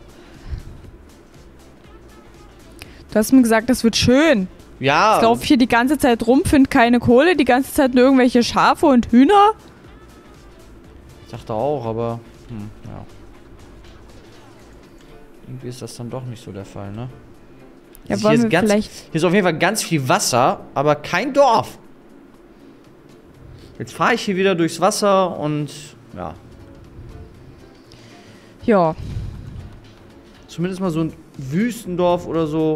Du hast mir gesagt, das wird schön. Ja. Ich laufe hier die ganze Zeit rum, finde keine Kohle, die ganze Zeit nur irgendwelche Schafe und Hühner. Ich dachte auch, aber ja. Irgendwie ist das dann doch nicht so der Fall, ne? Ja, Also wollen hier, wir ist vielleicht... hier ist auf jeden Fall ganz viel Wasser, aber kein Dorf. Jetzt fahre ich hier wieder durchs Wasser und ja. Ja. Zumindest mal so ein Wüstendorf oder so.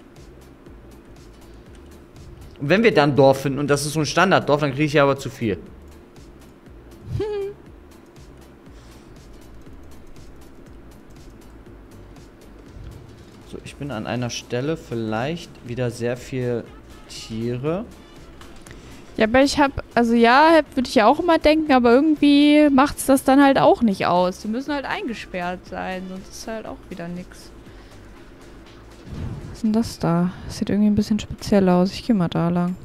Und wenn wir dann ein Dorf finden und das ist so ein Standarddorf, dann kriege ich ja aber zu viel. So, ich bin an einer Stelle vielleicht wieder sehr viel Tiere. Ja, aber ich habe, also ja, würde ich ja auch immer denken, aber irgendwie macht es das dann halt auch nicht aus. Die müssen halt eingesperrt sein, sonst ist halt auch wieder nix. Was ist denn das da? Das sieht irgendwie ein bisschen speziell aus. Ich gehe mal da lang.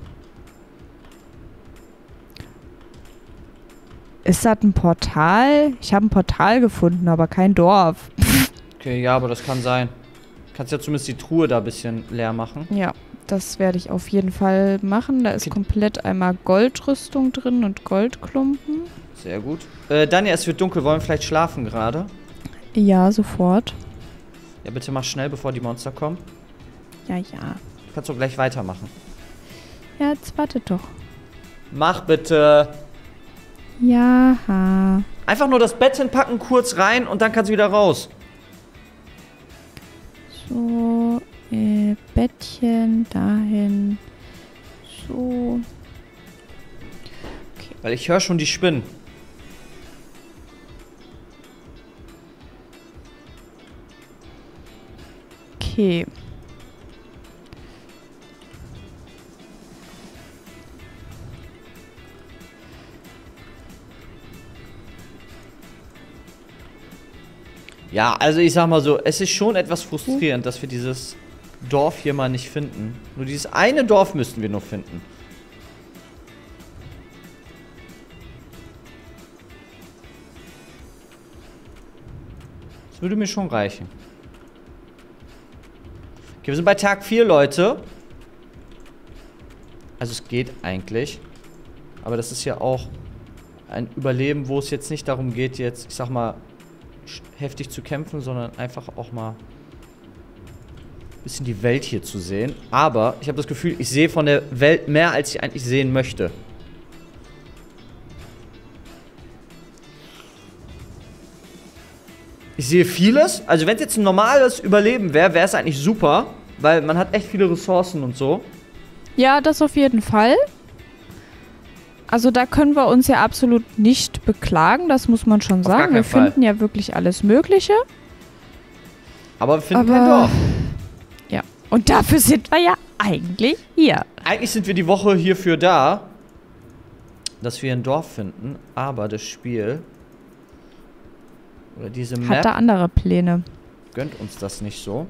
Ist das ein Portal? Ich habe ein Portal gefunden, aber kein Dorf. Okay, ja, aber das kann sein. Kannst ja zumindest die Truhe da ein bisschen leer machen. Ja, das werde ich auf jeden Fall machen. Da ist Okay. komplett einmal Goldrüstung drin und Goldklumpen. Sehr gut. Daniel, es wird dunkel. Wollen wir vielleicht schlafen gerade? Ja, sofort. Ja, bitte mach schnell, bevor die Monster kommen. Ja, ja. Du kannst doch gleich weitermachen. Ja, jetzt wartet doch. Mach bitte. Ja. Einfach nur das Bett hinpacken, kurz rein und dann kannst du wieder raus. So, Bettchen dahin. So. Okay. Weil ich höre schon die Spinnen. Okay. Ja, also ich sag mal so, es ist schon etwas frustrierend, dass wir dieses Dorf hier mal nicht finden. Nur dieses eine Dorf müssten wir noch finden. Das würde mir schon reichen. Okay, wir sind bei Tag 4, Leute. Also es geht eigentlich. Aber das ist ja auch ein Überleben, wo es jetzt nicht darum geht, jetzt, ich sag mal, heftig zu kämpfen, sondern einfach auch mal ein bisschen die Welt hier zu sehen. Aber ich habe das Gefühl, ich sehe von der Welt mehr, als ich eigentlich sehen möchte. Ich sehe vieles. Also wenn es jetzt ein normales Überleben wäre, wäre es eigentlich super. Weil man hat echt viele Ressourcen und so. Ja, das auf jeden Fall. Also da können wir uns ja absolut nicht beklagen, das muss man schon sagen. Wir finden ja wirklich alles Mögliche. Aber wir finden kein Dorf. Ja, und dafür sind wir ja eigentlich hier. Eigentlich sind wir die Woche hierfür da, dass wir ein Dorf finden. Aber das Spiel oder diese Map hat da andere Pläne. Gönnt uns das nicht so.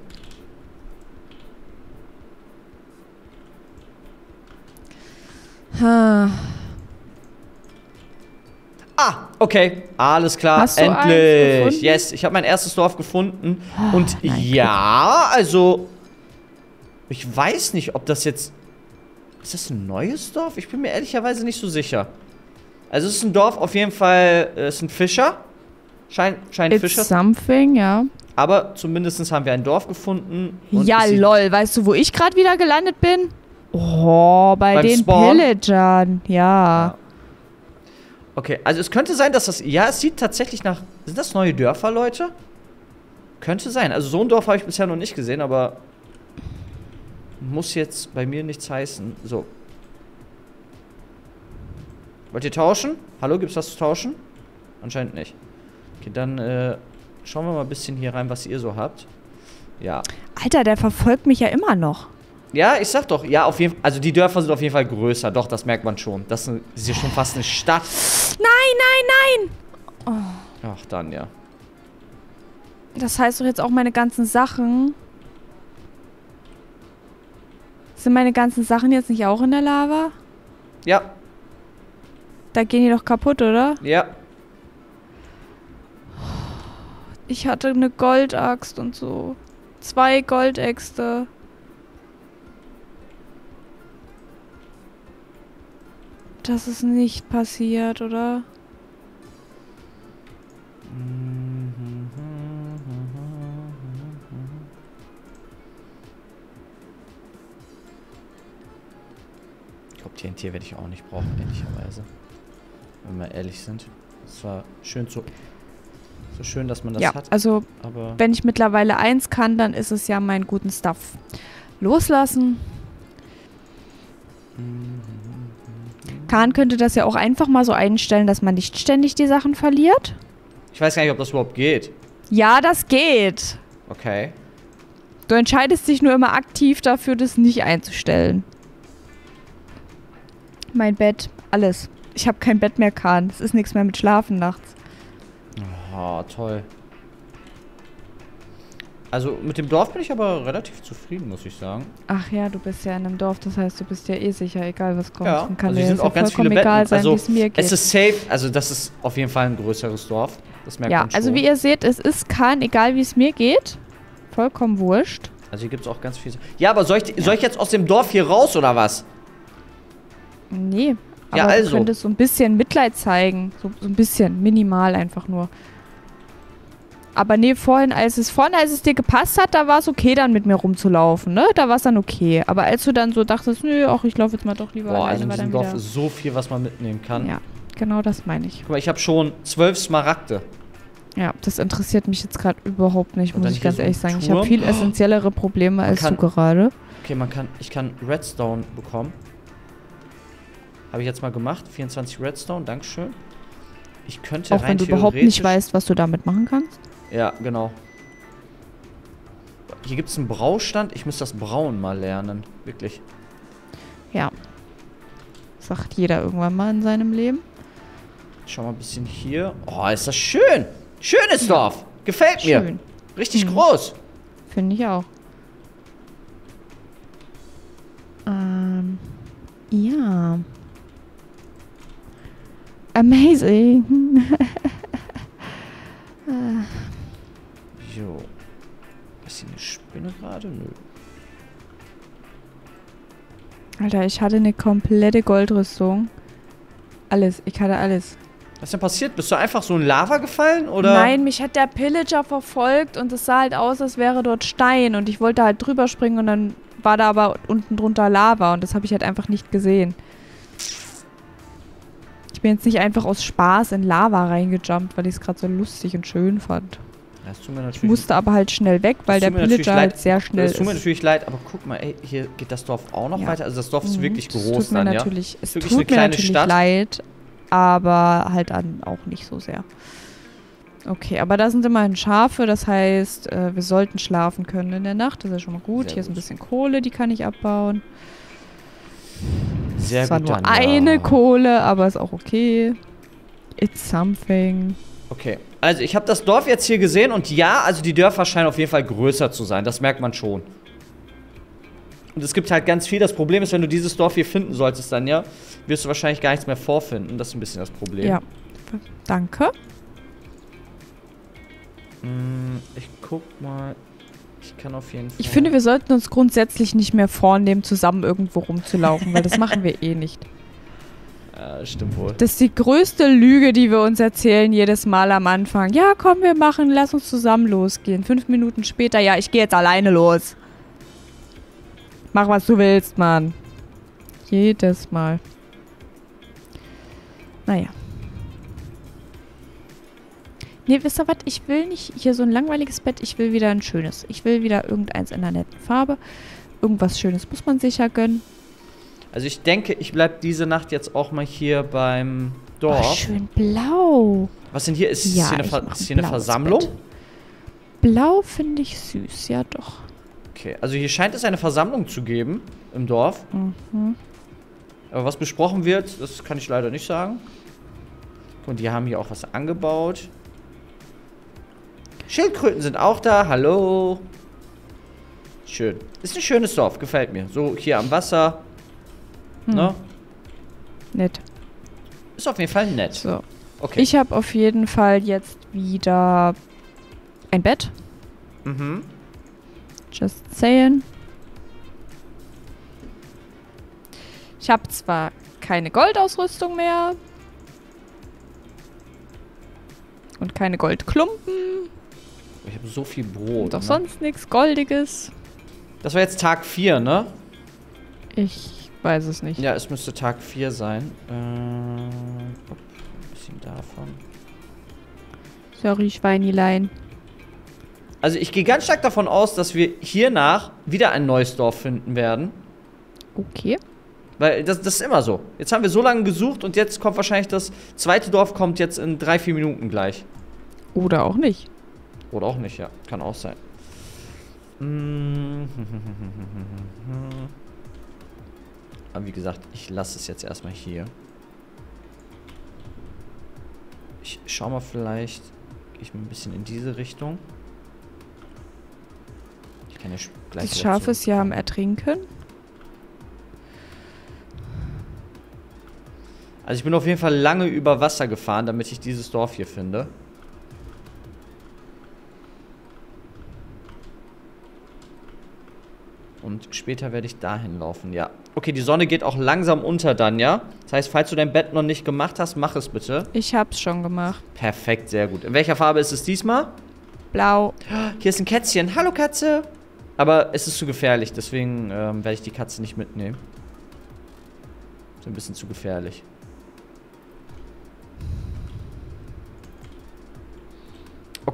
Okay. Alles klar. Hast du eins Endlich. gefunden? Yes, ich habe mein erstes Dorf gefunden. Oh, und ja, also ich weiß nicht, ob das jetzt... Ist das ein neues Dorf? Ich bin mir ehrlicherweise nicht so sicher. Also es ist ein Dorf, auf jeden Fall, es sind Fischer. Scheint It's Fischer. Something, ja. Aber zumindest haben wir ein Dorf gefunden. Und Ja, lol. Weißt du, wo ich gerade wieder gelandet bin? Oh, bei Beim den Spawn? Pillagern. Ja. Okay, also es könnte sein, dass das... Ja, es sieht tatsächlich nach... Sind das neue Dörfer, Leute? Könnte sein. Also so ein Dorf habe ich bisher noch nicht gesehen, aber... Muss jetzt bei mir nichts heißen. So. Wollt ihr tauschen? Hallo, gibt's was zu tauschen? Anscheinend nicht. Okay, dann schauen wir mal ein bisschen hier rein, was ihr so habt. Ja. Alter, der verfolgt mich ja immer noch. Ja, ich sag doch, ja, auf jeden Fall, also die Dörfer sind auf jeden Fall größer, doch, das merkt man schon. Das ist ja schon fast eine Stadt. Nein, nein, nein! Ach, dann ja. Das heißt doch jetzt auch meine ganzen Sachen. Sind meine ganzen Sachen jetzt nicht auch in der Lava? Ja, Da gehen die doch kaputt, oder? ja. Ich hatte eine Goldaxt und so. 2 Goldäxte. Das ist nicht passiert, oder? Ich glaube, TNT werde ich auch nicht brauchen, ehrlicherweise. Wenn wir ehrlich sind. Es war schön so schön, dass man das hat. Also, Aber wenn ich mittlerweile 1 kann, dann ist es ja meinen guten Stuff. Loslassen. Khan könnte das ja auch einfach mal so einstellen, dass man nicht ständig die Sachen verliert. ich weiß gar nicht, ob das überhaupt geht. Ja, das geht. Okay. Du entscheidest dich nur immer aktiv dafür, das nicht einzustellen. Mein Bett, alles. Ich habe kein Bett mehr, Khan. Es ist nichts mehr mit Schlafen nachts. Oh, toll. Also mit dem Dorf bin ich aber relativ zufrieden, muss ich sagen. Ach ja, du bist ja in einem Dorf, das heißt, du bist ja eh sicher, egal was kommt. Ja, Dann kann also dir hier sind das auch ja ganz viele vollkommen Betten. egal sein, Also wie es mir geht. es ist safe, also das ist auf jeden Fall ein größeres Dorf. Das merkt Ja, man schon. also wie ihr seht, es ist Khan, egal wie es mir geht. Vollkommen wurscht. Also hier gibt es auch ganz viele... Ja, aber soll ich jetzt aus dem Dorf hier raus, oder was? Nee, aber Ja, also. du könntest so ein bisschen Mitleid zeigen. So ein bisschen, minimal einfach nur. Aber nee, vorhin, als es dir gepasst hat, da war es okay, dann mit mir rumzulaufen, ne? Da war es dann okay. Aber als du dann so dachtest, nö, ach, ich laufe jetzt mal doch lieber Boah, alleine, also in war diesem dann Dorf wieder... ist so viel, was man mitnehmen kann. Ja, genau das meine ich. Guck mal, ich habe schon 12 Smaragde. Ja, das interessiert mich jetzt gerade überhaupt nicht, Und muss dann ich hier ganz so ein ehrlich sagen. Ich Turm. habe viel essentiellere Probleme als du gerade. Okay, ich kann Redstone bekommen. Habe ich jetzt mal gemacht. 24 Redstone, dankeschön. Ich könnte Auch wenn du überhaupt nicht weißt, was du damit machen kannst. Ja, genau. Hier gibt es einen Braustand. Ich muss das Brauen mal lernen. Wirklich. Ja. Sagt jeder irgendwann mal in seinem Leben. Schau mal ein bisschen hier. Oh, ist das schön. Schönes Dorf. Gefällt mir. Schön. Richtig groß. Finde ich auch. Ja. Amazing. Jo. Ist hier eine Spinne gerade? Nö. Alter, ich hatte eine komplette Goldrüstung. Alles. Ich hatte alles. Was ist denn passiert? Bist du einfach so in Lava gefallen, oder? Nein, mich hat der Pillager verfolgt und es sah halt aus, als wäre dort Stein. Und ich wollte halt drüber springen und dann war da aber unten drunter Lava. Und das habe ich halt einfach nicht gesehen. Ich bin jetzt nicht einfach aus Spaß in Lava reingejumpt, weil ich es gerade so lustig und schön fand. Das tut mir natürlich Ich musste aber halt schnell weg, weil der Pillager halt sehr schnell ist. Das tut mir natürlich leid, aber guck mal, ey, hier geht das Dorf auch noch weiter. Also das Dorf ist wirklich groß Es tut mir dann, natürlich, ja? es Wirklich tut eine mir kleine natürlich Stadt. leid, aber halt dann auch nicht so sehr. Okay, aber da sind immerhin Schafe, das heißt, wir sollten schlafen können in der Nacht. Das ist ja schon mal gut. Sehr Hier ist ein gut. bisschen Kohle, die kann ich abbauen. Sehr Zwar gut nur dann, eine ja. Kohle, aber ist auch okay. It's something. Okay, also ich habe das Dorf jetzt hier gesehen und ja, also die Dörfer scheinen auf jeden Fall größer zu sein. Das merkt man schon. Und es gibt halt ganz viel. Das Problem ist, wenn du dieses Dorf hier finden solltest, dann ja, wirst du wahrscheinlich gar nichts mehr vorfinden. Das ist ein bisschen das Problem. Ja, danke. Ich guck mal. Ich kann auf jeden Fall... Ich finde, wir sollten uns grundsätzlich nicht mehr vornehmen, zusammen irgendwo rumzulaufen, weil das machen wir eh nicht. Ja, stimmt wohl. Das ist die größte Lüge, die wir uns erzählen jedes Mal am Anfang. Ja, komm, lass uns zusammen losgehen. 5 Minuten später, ja, ich gehe jetzt alleine los. Mach, was du willst, Mann. Jedes Mal. Naja. Nee, wisst ihr was? Ich will nicht hier so ein langweiliges Bett. Ich will wieder ein schönes. Ich will wieder irgendeins in einer netten Farbe. Irgendwas Schönes muss man sicher gönnen. Also ich denke, ich bleib diese Nacht jetzt auch mal hier beim Dorf. Oh, schön blau. Was denn hier? Ist Ja, hier eine, ich mach ist ein hier eine blaues Versammlung? Bett. Blau finde ich süß, ja doch. Okay, also hier scheint es eine Versammlung zu geben im Dorf. Mhm. Aber was besprochen wird, das kann ich leider nicht sagen. Und die haben hier auch was angebaut. Schildkröten sind auch da. Hallo. Schön. Ist ein schönes Dorf, gefällt mir. So hier am Wasser. Ne? Nett. Ist auf jeden Fall nett. So. Okay. Ich habe auf jeden Fall jetzt wieder ein Bett. Mhm. Just saying. Ich habe zwar keine Goldausrüstung mehr. Und keine Goldklumpen. Ich habe so viel Brot. Und auch Ne? sonst nichts Goldiges. Das war jetzt Tag 4, ne? Ich weiß es nicht. Ja, es müsste Tag 4 sein. Ein bisschen davon. Sorry, Schweinilein. Also ich gehe ganz stark davon aus, dass wir hiernach wieder ein neues Dorf finden werden. Okay. Weil das ist immer so. Jetzt haben wir so lange gesucht und jetzt kommt wahrscheinlich das zweite Dorf kommt jetzt in 3-4 Minuten gleich. Oder auch nicht. Oder auch nicht, ja. Kann auch sein. Aber wie gesagt, ich lasse es jetzt erstmal hier. Ich schau mal, vielleicht gehe ich mal ein bisschen in diese Richtung. Ich kann ja gleich Das wieder Schaf ist ja am zurückkommen. Ertrinken. Also ich bin auf jeden Fall lange über Wasser gefahren, damit ich dieses Dorf hier finde. Und später werde ich dahin laufen, ja. Okay, die Sonne geht auch langsam unter dann, ja? Das heißt, falls du dein Bett noch nicht gemacht hast, mach es bitte. Ich hab's schon gemacht. Perfekt, sehr gut. In welcher Farbe ist es diesmal? Blau. Hier ist ein Kätzchen. Hallo, Katze. Aber es ist zu gefährlich, deswegen werde ich die Katze nicht mitnehmen. Ist ein bisschen zu gefährlich.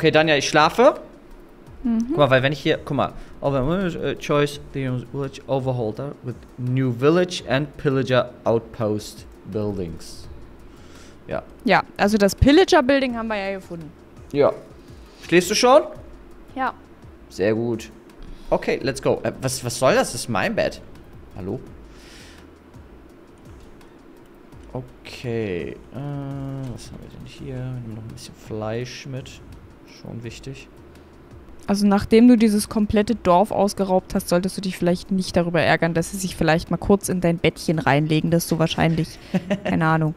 Okay, Danja, ich schlafe. Guck mal, weil wenn ich hier, guck mal. Choice the village overholder with new village and pillager outpost buildings. Ja. Ja, also das Pillager-Building haben wir ja gefunden. Ja. Schläfst du schon? Ja. Sehr gut. Okay, let's go. Was soll das? Das ist mein Bett. Hallo? Okay. Was haben wir denn hier? Wir nehmen noch ein bisschen Fleisch mit. Schon wichtig. Also nachdem du dieses komplette Dorf ausgeraubt hast, solltest du dich vielleicht nicht darüber ärgern, dass sie sich vielleicht mal kurz in dein Bettchen reinlegen. Das ist so wahrscheinlich, keine Ahnung.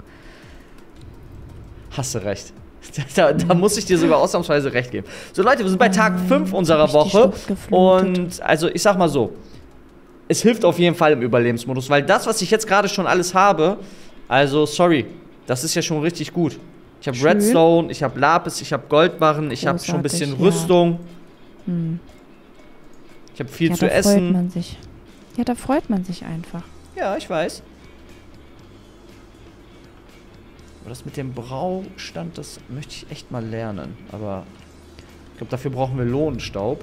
Hast du recht. Da muss ich dir sogar ausnahmsweise recht geben. So Leute, wir sind bei Tag 5 unserer Woche. Und also ich sag mal so, es hilft auf jeden Fall im Überlebensmodus, weil das, was ich jetzt gerade schon alles habe, also sorry, das ist ja schon richtig gut. Ich habe Redstone, ich habe Lapis, ich habe Goldbarren, ich habe schon ein bisschen Rüstung. Ich habe viel zu essen. Freut man sich. Ja, da freut man sich einfach. Ja, ich weiß. Aber das mit dem Braustand, das möchte ich echt mal lernen. Aber ich glaube, dafür brauchen wir Lohnstaub.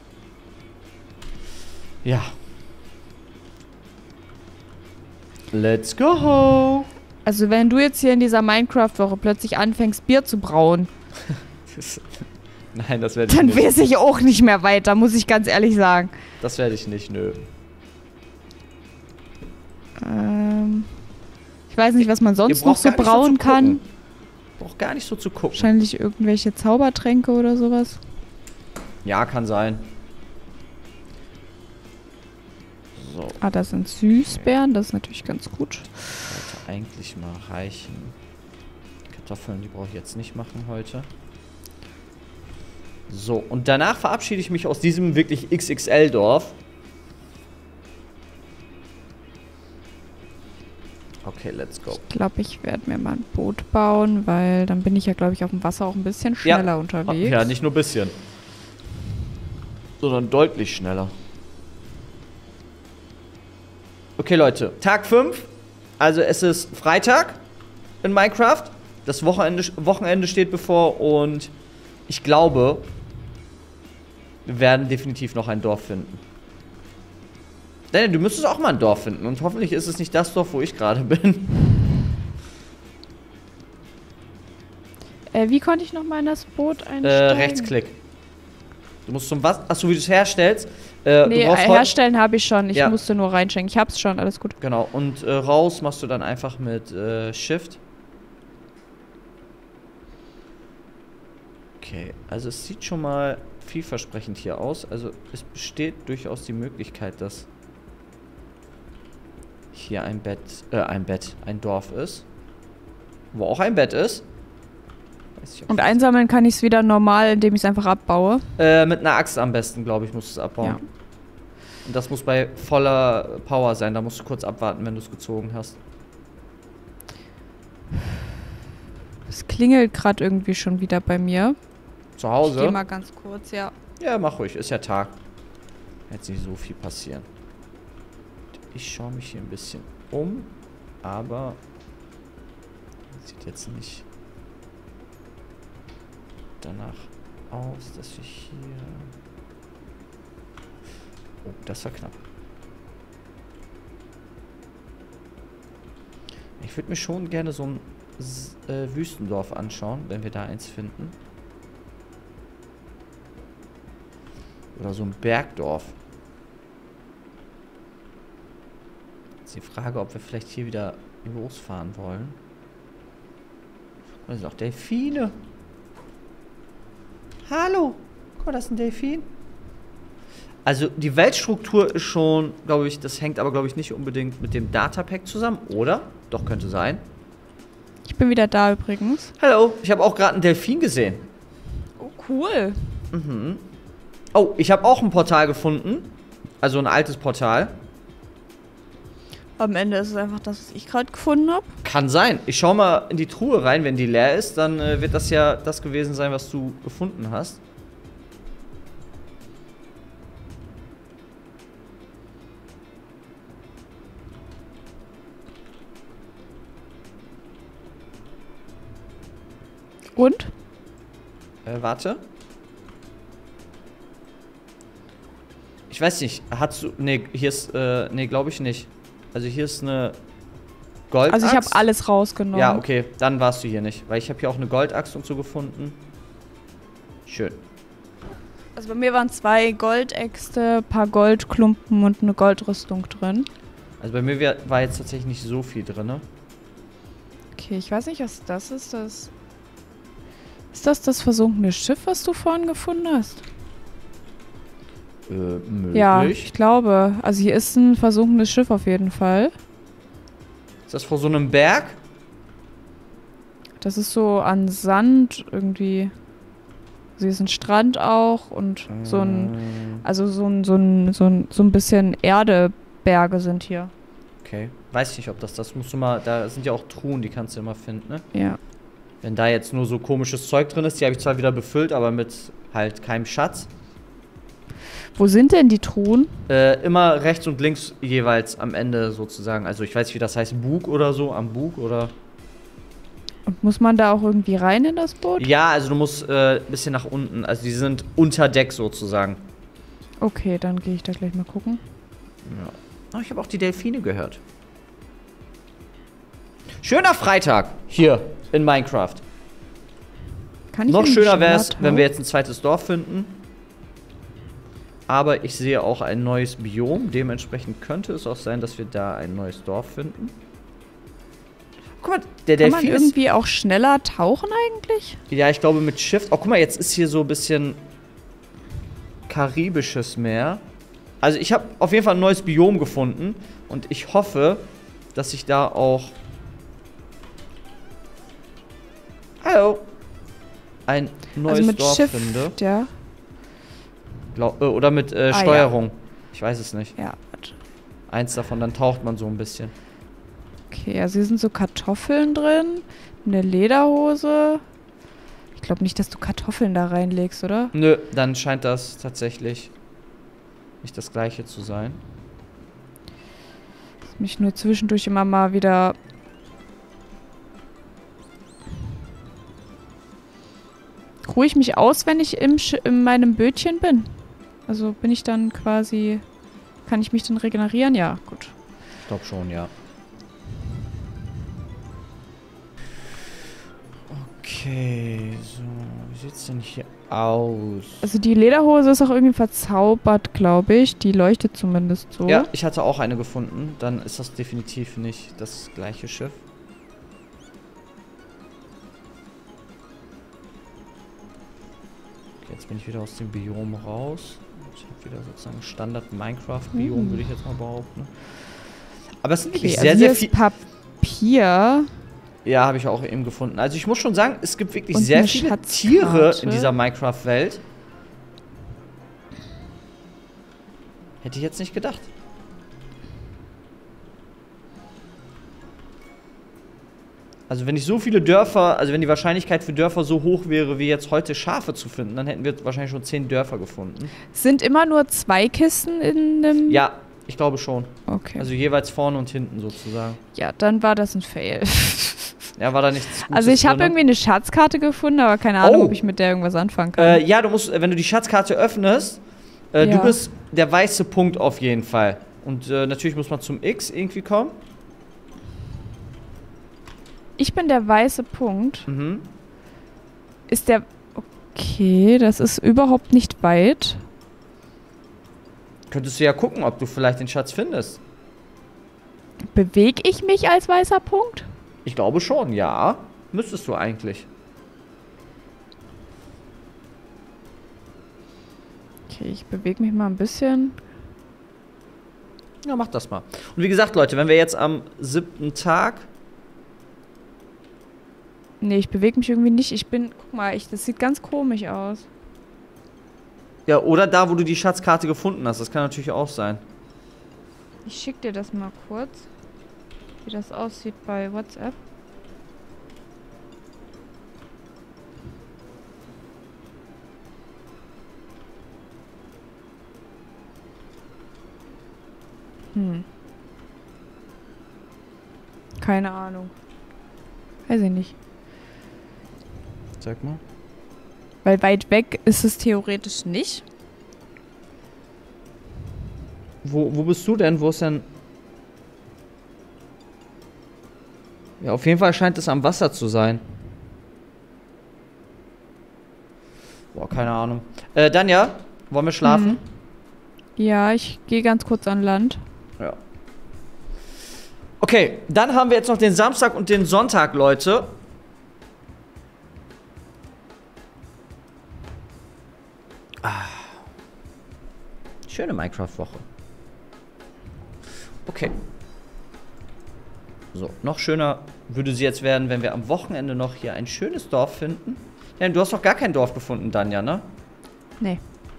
Ja. Let's go! Also wenn du jetzt hier in dieser Minecraft-Woche plötzlich anfängst, Bier zu brauen, nein, das werde ich dann nicht. dann weiß ich auch nicht mehr weiter, muss ich ganz ehrlich sagen. Das werde ich nicht, nö. Ich weiß nicht, was man sonst noch so brauen kann. Braucht gar nicht so zu gucken. Wahrscheinlich irgendwelche Zaubertränke oder sowas. Ja, kann sein. So. Ah, das sind Süßbeeren, das ist natürlich ganz gut. Sollte eigentlich mal reichen. Kartoffeln, die brauche ich jetzt nicht machen heute. So, und danach verabschiede ich mich aus diesem wirklich XXL-Dorf. Okay, let's go. Ich glaube, ich werde mir mal ein Boot bauen, weil dann bin ich ja, glaube ich, auf dem Wasser auch ein bisschen schneller unterwegs. Ja, nicht nur ein bisschen. Sondern deutlich schneller. Okay, Leute. Tag 5. Also es ist Freitag in Minecraft. Das Wochenende steht bevor und ich glaube, wir werden definitiv noch ein Dorf finden. Denn du müsstest auch mal ein Dorf finden und hoffentlich ist es nicht das Dorf, wo ich gerade bin. Wie konnte ich nochmal in das Boot einsteigen? Rechtsklick. Du musst zum was? Achso, wie du es herstellst. Nee, herstellen habe ich schon. Ich Ja. musste nur reinschenken. Ich hab's schon, alles gut. Genau, und raus machst du dann einfach mit Shift. Okay, also es sieht schon mal vielversprechend hier aus. Also es besteht durchaus die Möglichkeit, dass hier ein Dorf ist. Wo auch ein Bett ist. Weiß ich, Und einsammeln kann ich es wieder normal, indem ich es einfach abbaue. mit einer Axt am besten, glaube ich, musst du es abbauen. Ja. Und das muss bei voller Power sein. Da musst du kurz abwarten, wenn du es gezogen hast. Es klingelt gerade irgendwie schon wieder bei mir. Zu Ich Hause? geh mal ganz kurz, ja. Ja, mach ruhig. Ist ja Tag. Jetzt nicht so viel passieren. Ich schaue mich hier ein bisschen um. Aber sieht jetzt nicht danach aus, dass wir hier... Oh, das war knapp. Ich würde mir schon gerne so ein Wüstendorf anschauen, wenn wir da eins finden. Oder so ein Bergdorf. Jetzt die Frage, ob wir vielleicht hier wieder losfahren wollen. Da sind auch Delfine. Hallo. Guck mal, das ist ein Delfin. Also die Weltstruktur ist schon, glaube ich, das hängt aber, glaube ich, nicht unbedingt mit dem Datapack zusammen, oder? Doch, könnte sein. Ich bin wieder da übrigens. Hallo, ich habe auch gerade einen Delfin gesehen. Oh, cool. Mhm. Oh, ich habe auch ein Portal gefunden. Also ein altes Portal. Am Ende ist es einfach das, was ich gerade gefunden habe. Kann sein. Ich schau mal in die Truhe rein, wenn die leer ist, dann wird das ja das gewesen sein, was du gefunden hast. Und? Warte. Ich weiß nicht, hast du... Nee, hier ist... nee, glaube ich nicht. Also hier ist eine Goldaxt. Also ich habe alles rausgenommen. Ja, okay, dann warst du hier nicht. Weil ich habe hier auch eine Goldaxt und so gefunden. Schön. Also bei mir waren 2 Goldäxte, ein paar Goldklumpen und eine Goldrüstung drin. Also bei mir war jetzt tatsächlich nicht so viel drin, ne? Okay, ich weiß nicht, was das ist. Ist das versunkene Schiff, was du vorhin gefunden hast? Möglich. Ja, ich glaube. Also hier ist ein versunkenes Schiff auf jeden Fall. Ist das vor so einem Berg? Das ist so an Sand irgendwie. Also hier ist ein Strand auch und so ein... Also so ein bisschen Erdeberge sind hier. Okay. Weiß ich nicht, ob das musst du mal... Da sind ja auch Truhen, die kannst du immer finden, ne? Ja. Wenn da jetzt nur so komisches Zeug drin ist, die habe ich zwar wieder befüllt, aber mit halt keinem Schatz. Wo sind denn die Truhen? Immer rechts und links jeweils am Ende sozusagen. Also ich weiß nicht, wie das heißt, Bug oder so, am Bug oder... Und muss man da auch irgendwie rein in das Boot? Ja, also du musst ein bisschen nach unten. Also die sind unter Deck sozusagen. Okay, dann gehe ich da gleich mal gucken. Ja. Oh, ich habe auch die Delfine gehört. Schöner Freitag hier in Minecraft. Kann ich Noch schöner wäre es, schneller wenn wir jetzt ein zweites Dorf finden. Aber ich sehe auch ein neues Biom. Dementsprechend könnte es auch sein, dass wir da ein neues Dorf finden. Guck mal, der Kann man Delfin irgendwie auch schneller tauchen eigentlich? Ja, ich glaube mit Shift. Oh, guck mal, jetzt ist hier so ein bisschen karibisches Meer. Also ich habe auf jeden Fall ein neues Biom gefunden. Und ich hoffe, dass ich da auch... Hallo. Ein neues also mit Dorf Shift, finde. Ja. Oder mit Steuerung. Ja. Ich weiß es nicht. Ja, warte. Eins davon, dann taucht man so ein bisschen. Okay, also hier sind so Kartoffeln drin. Eine Lederhose. Ich glaube nicht, dass du Kartoffeln da reinlegst, oder? Nö, dann scheint das tatsächlich nicht das gleiche zu sein. Lass mich nur zwischendurch immer mal wieder... Ruhe ich mich aus, wenn ich in meinem Bötchen bin? Also bin ich dann quasi... Kann ich mich dann regenerieren? Ja, gut. Ich glaube schon, ja. Okay, so. Wie sieht's denn hier aus? Also die Lederhose ist auch irgendwie verzaubert, glaube ich. Die leuchtet zumindest so. Ja, ich hatte auch eine gefunden. Dann ist das definitiv nicht das gleiche Schiff. Okay, jetzt bin ich wieder aus dem Biom raus. Ich habe wieder sozusagen Standard-Minecraft-Biom, würde ich jetzt mal behaupten. Aber es sind wirklich sehr, sehr viel... Papier. Ja, habe ich auch eben gefunden. Also ich muss schon sagen, es gibt wirklich Und sehr viele Schatzkarte. Tiere in dieser Minecraft-Welt. Hätte ich jetzt nicht gedacht. Also wenn ich so viele Dörfer, also wenn die Wahrscheinlichkeit für Dörfer so hoch wäre, wie jetzt heute Schafe zu finden, dann hätten wir wahrscheinlich schon 10 Dörfer gefunden. Sind immer nur 2 Kisten in dem... Ja, ich glaube schon. Okay. Also jeweils vorne und hinten sozusagen. Ja, dann war das ein Fail. Ja, war da nichts Gutes Also ich habe drin? irgendwie eine Schatzkarte gefunden, aber keine Ahnung, ob ich mit der irgendwas anfangen kann. Ja, du musst, wenn du die Schatzkarte öffnest, du bist der weiße Punkt auf jeden Fall. Und natürlich muss man zum X irgendwie kommen. Ich bin der weiße Punkt. Mhm. Ist der... Okay, das ist überhaupt nicht weit. Könntest du ja gucken, ob du vielleicht den Schatz findest. Bewege ich mich als weißer Punkt? Ich glaube schon, ja. Müsstest du eigentlich. Okay, ich bewege mich mal ein bisschen. Ja, mach das mal. Und wie gesagt, Leute, wenn wir jetzt am 7. Tag... Nee, ich bewege mich irgendwie nicht. Ich bin... Guck mal, das sieht ganz komisch aus. Ja, oder da, wo du die Schatzkarte gefunden hast. Das kann natürlich auch sein. Ich schicke dir das mal kurz. Wie das aussieht bei WhatsApp. Keine Ahnung. Weiß ich nicht. Sag mal. Weil weit weg ist es theoretisch nicht. Wo bist du denn? Wo ist denn... Ja, auf jeden Fall scheint es am Wasser zu sein. Boah, keine Ahnung. Danja, wollen wir schlafen? Mhm. Ja, ich gehe ganz kurz an Land. Ja. Okay, dann haben wir jetzt noch den Samstag und den Sonntag, Leute. Schöne Minecraft-Woche. Okay. So, noch schöner würde sie jetzt werden, wenn wir am Wochenende noch hier ein schönes Dorf finden. Ja, du hast doch gar kein Dorf gefunden, Danja, ne? Nee.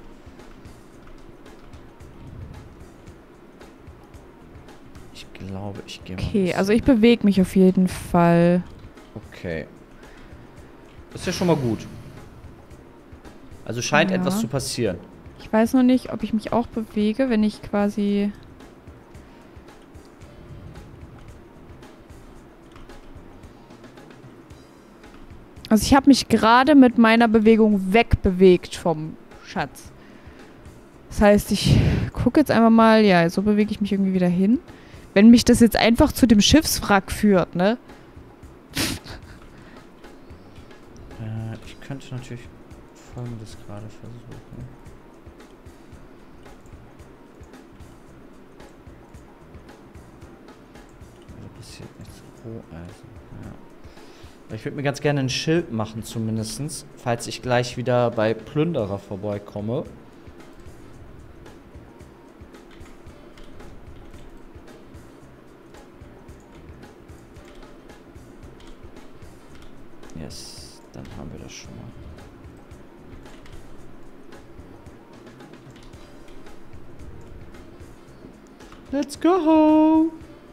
Ich glaube, ich gehe mal. Okay, also ich bewege mich auf jeden Fall. Okay. Das ist ja schon mal gut. Also scheint Ja. etwas zu passieren. Ich weiß noch nicht, ob ich mich auch bewege, wenn ich quasi... Also ich habe mich gerade mit meiner Bewegung wegbewegt vom Schatz. Das heißt, ich gucke jetzt einfach mal, ja, so bewege ich mich irgendwie wieder hin. Wenn mich das jetzt einfach zu dem Schiffswrack führt, ne? Ich könnte natürlich Folgendes gerade versuchen. Da passiert nichts. Roheisen. Ja. Ich würde mir ganz gerne ein Schild machen, zumindest, falls ich gleich wieder bei Plünderer vorbeikomme. Yes, dann haben wir das schon mal. Let's go!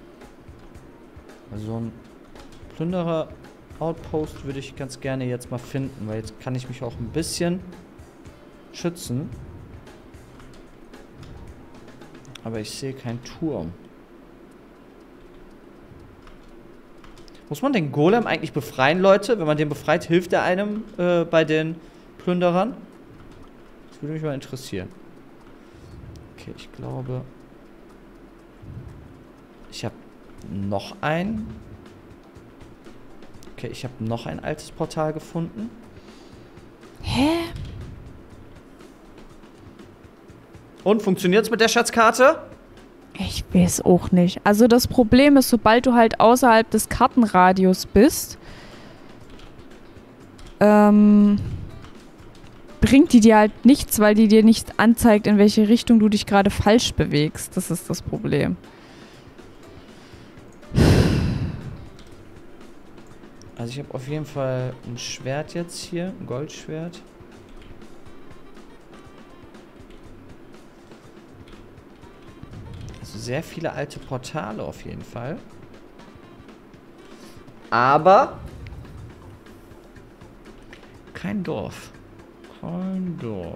Also ein Plünderer-Outpost würde ich ganz gerne jetzt mal finden, weil jetzt kann ich mich auch ein bisschen schützen. Aber ich sehe keinen Turm. Muss man den Golem eigentlich befreien, Leute? Wenn man den befreit, hilft er einem bei den Plünderern? Das würde mich mal interessieren. Okay, ich glaube... Ich habe noch ein... Okay, ich habe noch ein altes Portal gefunden. Hä? Und, funktioniert's mit der Schatzkarte? Ich weiß auch nicht. Also das Problem ist, sobald du halt außerhalb des Kartenradius bist, bringt die dir halt nichts, weil die dir nicht anzeigt, in welche Richtung du dich gerade falsch bewegst. Das ist das Problem. Also ich habe auf jeden Fall ein Schwert jetzt hier, ein Goldschwert. Also sehr viele alte Portale auf jeden Fall. Aber kein Dorf. Kein Dorf.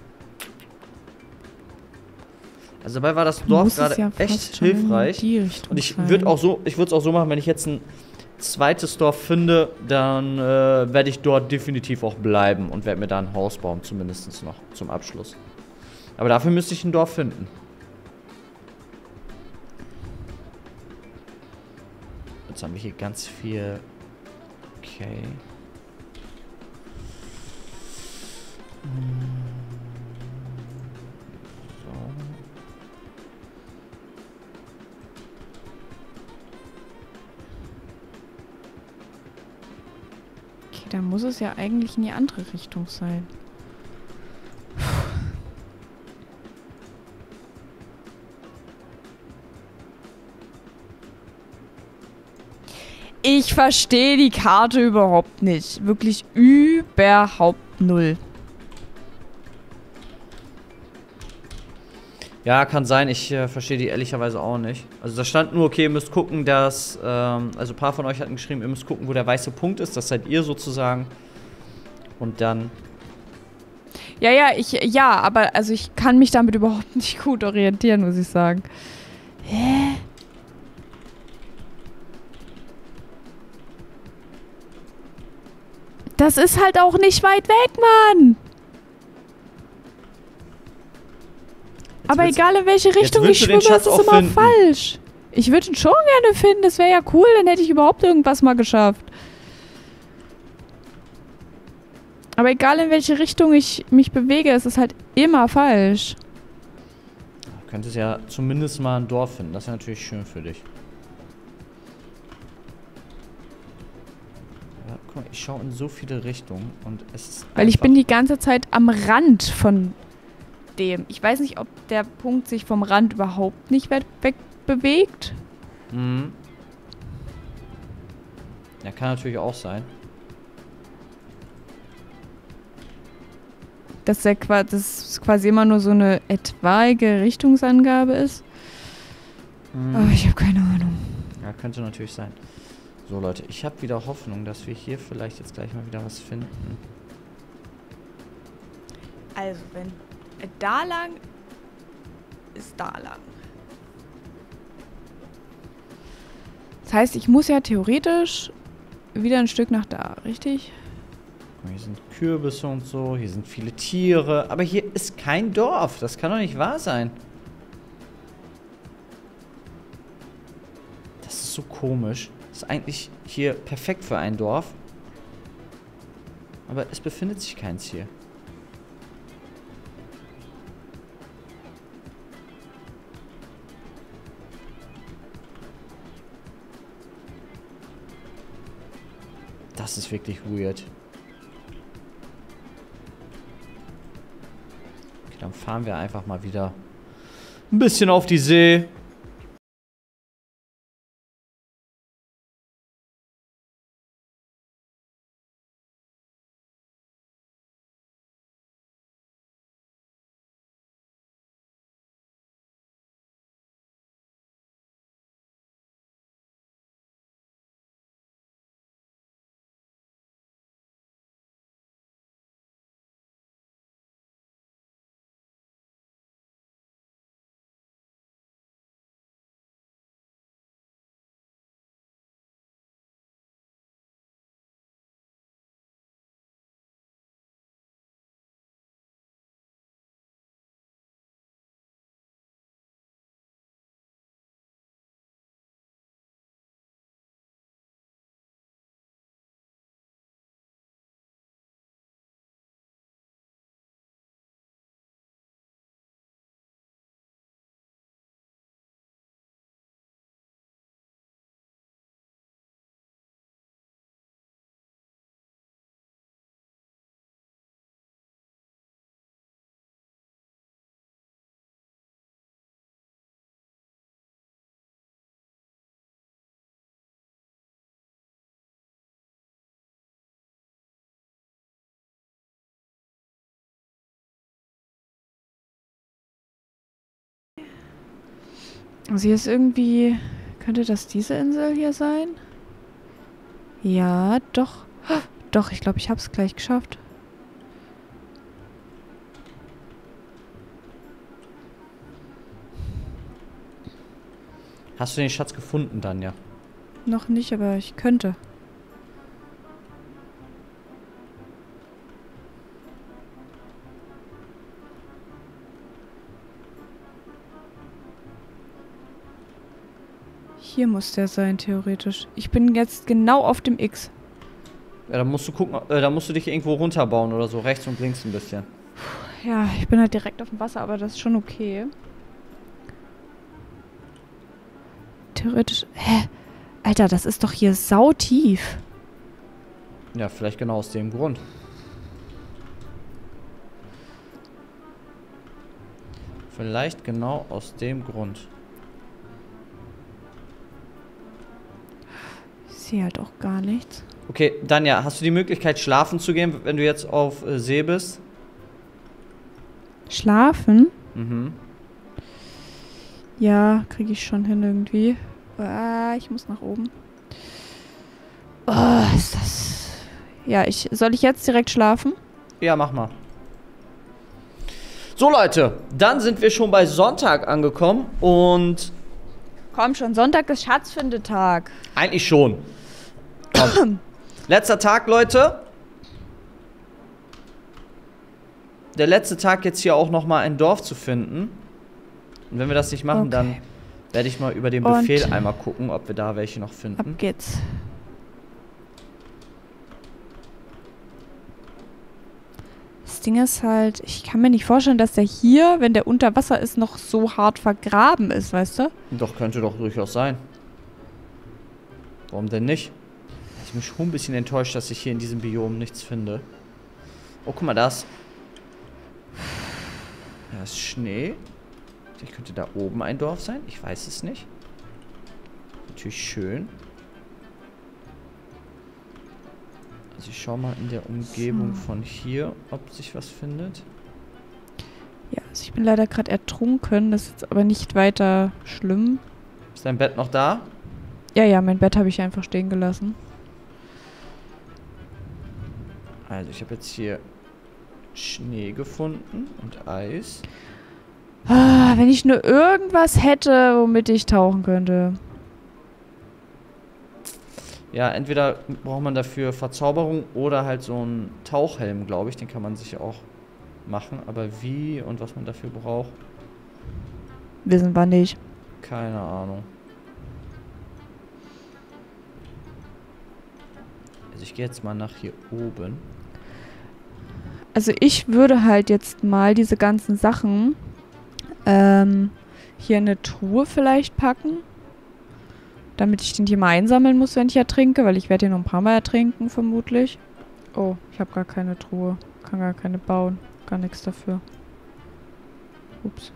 Also dabei war das Dorf gerade echt hilfreich. Und ich würde es auch so machen, wenn ich jetzt ein zweites Dorf finde, dann werde ich dort definitiv auch bleiben und werde mir da ein Haus bauen, zumindest noch zum Abschluss. Aber dafür müsste ich ein Dorf finden. Jetzt haben wir hier ganz viel. Okay. Okay, dann muss es ja eigentlich in die andere Richtung sein. Ich verstehe die Karte überhaupt nicht. Wirklich überhaupt null. Ja, kann sein. Ich verstehe die ehrlicherweise auch nicht. Also da stand nur, okay, ihr müsst gucken, dass... also ein paar von euch hatten geschrieben, ihr müsst gucken, wo der weiße Punkt ist. Das seid ihr sozusagen. Und dann... Ja, aber also ich kann mich damit überhaupt nicht gut orientieren, muss ich sagen. Hä? Das ist halt auch nicht weit weg, Mann. Aber egal in welche Richtung ich schwimme, ist es immer falsch. Ich würde ihn schon gerne finden, das wäre ja cool, dann hätte ich überhaupt irgendwas mal geschafft. Aber egal in welche Richtung ich mich bewege, ist es halt immer falsch. Du könntest ja zumindest mal ein Dorf finden, das wäre natürlich schön für dich. Ja, guck mal, ich schaue in so viele Richtungen und es ist weil ich bin die ganze Zeit am Rand von dem. Ich weiß nicht, ob der Punkt sich vom Rand überhaupt nicht wegbewegt. Mhm. Ja, kann natürlich auch sein. Dass das quasi immer nur so eine etwaige Richtungsangabe ist. Mhm. Aber ich habe keine Ahnung. Ja, könnte natürlich sein. So, Leute, ich habe wieder Hoffnung, dass wir hier vielleicht jetzt gleich mal wieder was finden. Also, wenn da lang ist da lang. Das heißt, ich muss ja theoretisch wieder ein Stück nach da, richtig? Hier sind Kürbisse und so, hier sind viele Tiere. Aber hier ist kein Dorf. Das kann doch nicht wahr sein. Das ist so komisch. Das ist eigentlich hier perfekt für ein Dorf. Aber es befindet sich keins hier. Das ist wirklich weird. Okay, dann fahren wir einfach mal wieder ein bisschen auf die See. Also hier ist irgendwie... Könnte das diese Insel hier sein? Ja, doch. Doch, ich glaube, ich habe es gleich geschafft. Hast du den Schatz gefunden, Danja? Noch nicht, aber ich könnte. Hier muss der sein, theoretisch. Ich bin jetzt genau auf dem X. Ja, da musst du gucken, da musst du dich irgendwo runterbauen oder so, rechts und links ein bisschen. Ja, ich bin halt direkt auf dem Wasser, aber das ist schon okay. Theoretisch... Hä? Alter, das ist doch hier sautief. Ja, vielleicht genau aus dem Grund. Vielleicht genau aus dem Grund. Ich sehe halt auch gar nichts. Okay, Danja, hast du die Möglichkeit, schlafen zu gehen, wenn du jetzt auf See bist? Schlafen? Mhm. Ja, kriege ich schon hin irgendwie. Ah, ich muss nach oben. Oh, ist das... Ja, soll ich jetzt direkt schlafen? Ja, mach mal. So, Leute, dann sind wir schon bei Sonntag angekommen und... Komm schon, Sonntag ist Schatzfindetag. Eigentlich schon. Komm. Letzter Tag, Leute. Der letzte Tag, jetzt hier auch nochmal ein Dorf zu finden. Und wenn wir das nicht machen, dann werde ich mal über den Befehl einmal gucken, ob wir da welche noch finden. Ab geht's. Das Ding ist halt, ich kann mir nicht vorstellen, dass der hier, wenn der unter Wasser ist, noch so hart vergraben ist, weißt du? Doch, könnte doch durchaus sein. Warum denn nicht? Ich bin schon ein bisschen enttäuscht, dass ich hier in diesem Biom nichts finde. Oh, guck mal, da ist Schnee. Vielleicht könnte da oben ein Dorf sein. Ich weiß es nicht. Natürlich schön. Also ich schaue mal in der Umgebung von hier, ob sich was findet. Ja, also ich bin leider gerade ertrunken. Das ist jetzt aber nicht weiter schlimm. Ist dein Bett noch da? Ja, mein Bett habe ich einfach stehen gelassen. Also ich habe jetzt hier Schnee gefunden und Eis. Wenn ich nur irgendwas hätte, womit ich tauchen könnte. Ja, entweder braucht man dafür Verzauberung oder halt so einen Tauchhelm, glaube ich. Den kann man sich auch machen. Aber wie und was man dafür braucht, Wissen wir nicht. keine Ahnung. Also ich gehe jetzt mal nach hier oben. Also ich würde halt jetzt mal diese ganzen Sachen hier in eine Truhe vielleicht packen. Damit ich den hier mal einsammeln muss, wenn ich ertrinke. Weil ich werde hier noch ein paar Mal ertrinken, vermutlich. Oh, ich habe gar keine Truhe. Kann gar keine bauen. Gar nichts dafür. Ups.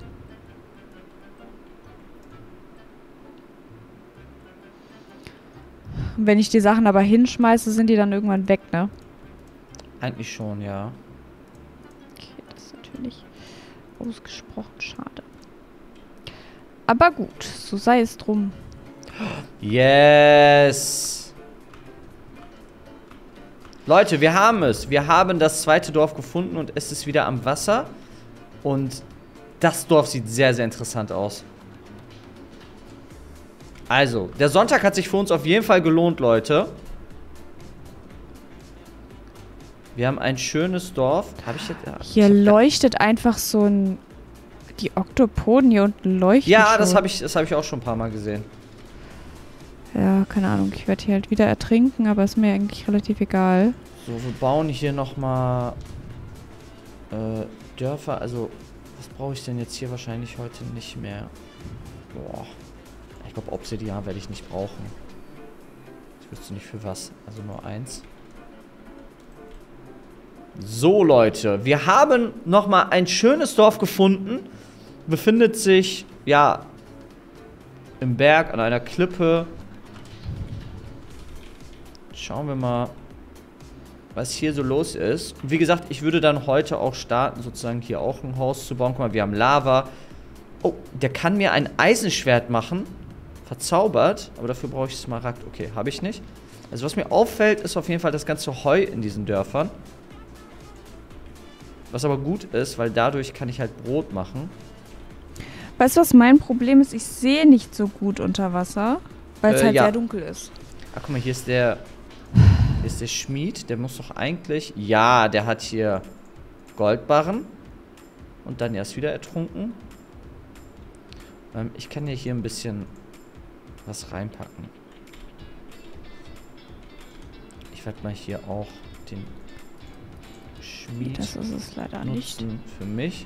Und wenn ich die Sachen aber hinschmeiße, sind die dann irgendwann weg, ne? Eigentlich schon, ja. Okay, das ist natürlich ausgesprochen schade. Aber gut, so sei es drum. Yes! Leute, wir haben es. Wir haben das zweite Dorf gefunden und es ist wieder am Wasser. Und das Dorf sieht sehr, sehr interessant aus. Also, der Sonntag hat sich für uns auf jeden Fall gelohnt, Leute. Wir haben ein schönes Dorf. Habe ich jetzt... Ja, hier leuchtet einfach so ein... Die Oktopoden hier unten leuchten. Ja, schon. das hab ich auch schon ein paar Mal gesehen. Ja, keine Ahnung. Ich werde hier halt wieder ertrinken, aber ist mir eigentlich relativ egal. So, wir bauen hier nochmal Dörfer. Also, was brauche ich denn jetzt hier wahrscheinlich heute nicht mehr? Boah. Ich glaube, Obsidian werde ich nicht brauchen. Ich wüsste nicht für was. Also nur eins. So, Leute. Wir haben nochmal ein schönes Dorf gefunden. Befindet sich, ja, im Berg an einer Klippe. Schauen wir mal, was hier so los ist. Wie gesagt, ich würde dann heute auch starten, sozusagen hier auch ein Haus zu bauen. Guck mal, wir haben Lava. Oh, der kann mir ein Eisenschwert machen. Verzaubert. Aber dafür brauche ich Smaragd. Okay, habe ich nicht. Also was mir auffällt, ist auf jeden Fall das ganze Heu in diesen Dörfern. Was aber gut ist, weil dadurch kann ich halt Brot machen. Weißt du, was mein Problem ist? Ich sehe nicht so gut unter Wasser, weil es halt ja. sehr dunkel ist. Ach, guck mal, hier ist der Schmied. Der muss doch eigentlich... Ja, der hat hier Goldbarren. Und dann erst wieder ertrunken. Ich kann ja hier ein bisschen was reinpacken. Ich werde mal hier auch den Schmied Das ist es leider nutzen nicht. für mich.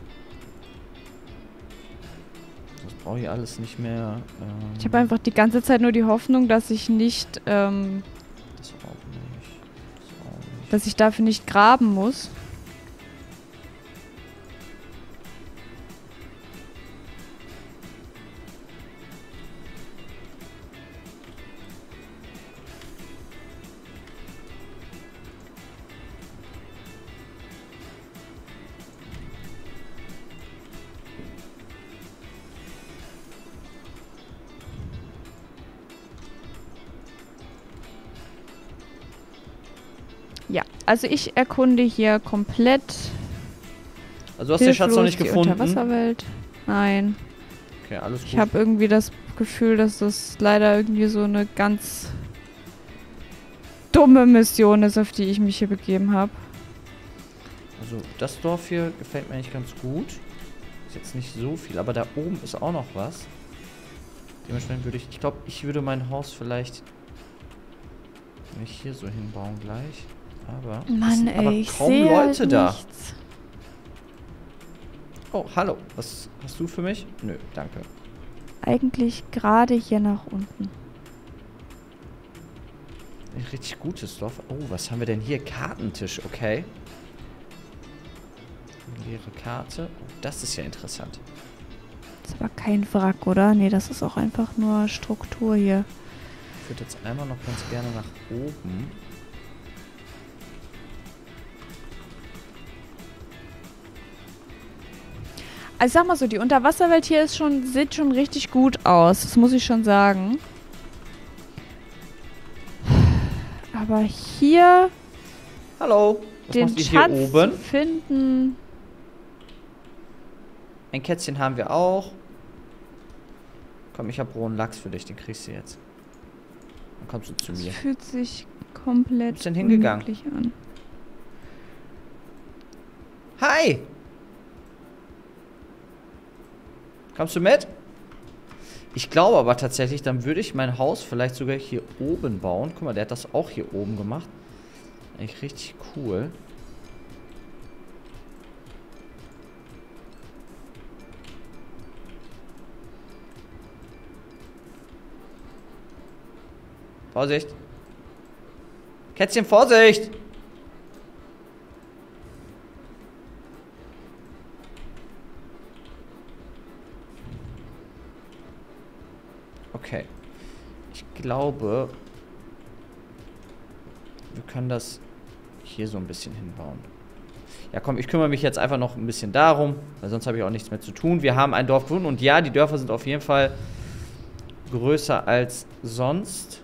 Das brauche ich alles nicht mehr. Ich habe einfach die ganze Zeit nur die Hoffnung, dass ich nicht, Das auch nicht. Das auch nicht. dass ich dafür nicht graben muss. Ja, also ich erkunde hier komplett. Also du hast den Schatz noch nicht die gefunden? Unterwasserwelt. Nein. Okay, alles gut. Ich habe irgendwie das Gefühl, dass das leider irgendwie so eine ganz dumme Mission ist, auf die ich mich hier begeben habe. Also das Dorf hier gefällt mir eigentlich ganz gut. Ist jetzt nicht so viel, aber da oben ist auch noch was. Dementsprechend würde ich glaube, ich würde mein Haus vielleicht nicht hier so hinbauen gleich. Aber Mann, es sind aber ey, ich kaum sehe Leute halt da. nichts. Oh, hallo. Was hast du für mich? Nö, danke. Eigentlich gerade hier nach unten. Ein richtig gutes Dorf. Oh, was haben wir denn hier? Kartentisch, okay. Eine leere Karte. Oh, das ist ja interessant. Das ist aber kein Wrack, oder? Nee, das ist auch einfach nur Struktur hier. Ich würde jetzt einmal noch ganz gerne nach oben. Also sag mal so, die Unterwasserwelt hier ist sieht schon richtig gut aus. Das muss ich schon sagen. Aber hier Hallo. Was den machst du hier Schatz oben? zu finden. Ein Kätzchen haben wir auch. Komm, ich habe rohen Lachs für dich. Den kriegst du jetzt. Dann kommst du zu Das mir. fühlt sich komplett Wo bist denn hingegangen? unmöglich an. Hi! Kommst du mit? Ich glaube aber tatsächlich, dann würde ich mein Haus vielleicht sogar hier oben bauen. Guck mal, der hat das auch hier oben gemacht. Eigentlich richtig cool. Vorsicht! Kätzchen, Vorsicht! Okay. Ich glaube, wir können das hier so ein bisschen hinbauen. Ja, komm, ich kümmere mich jetzt einfach noch ein bisschen darum, weil sonst habe ich auch nichts mehr zu tun. Wir haben ein Dorf gefunden und ja, die Dörfer sind auf jeden Fall größer als sonst.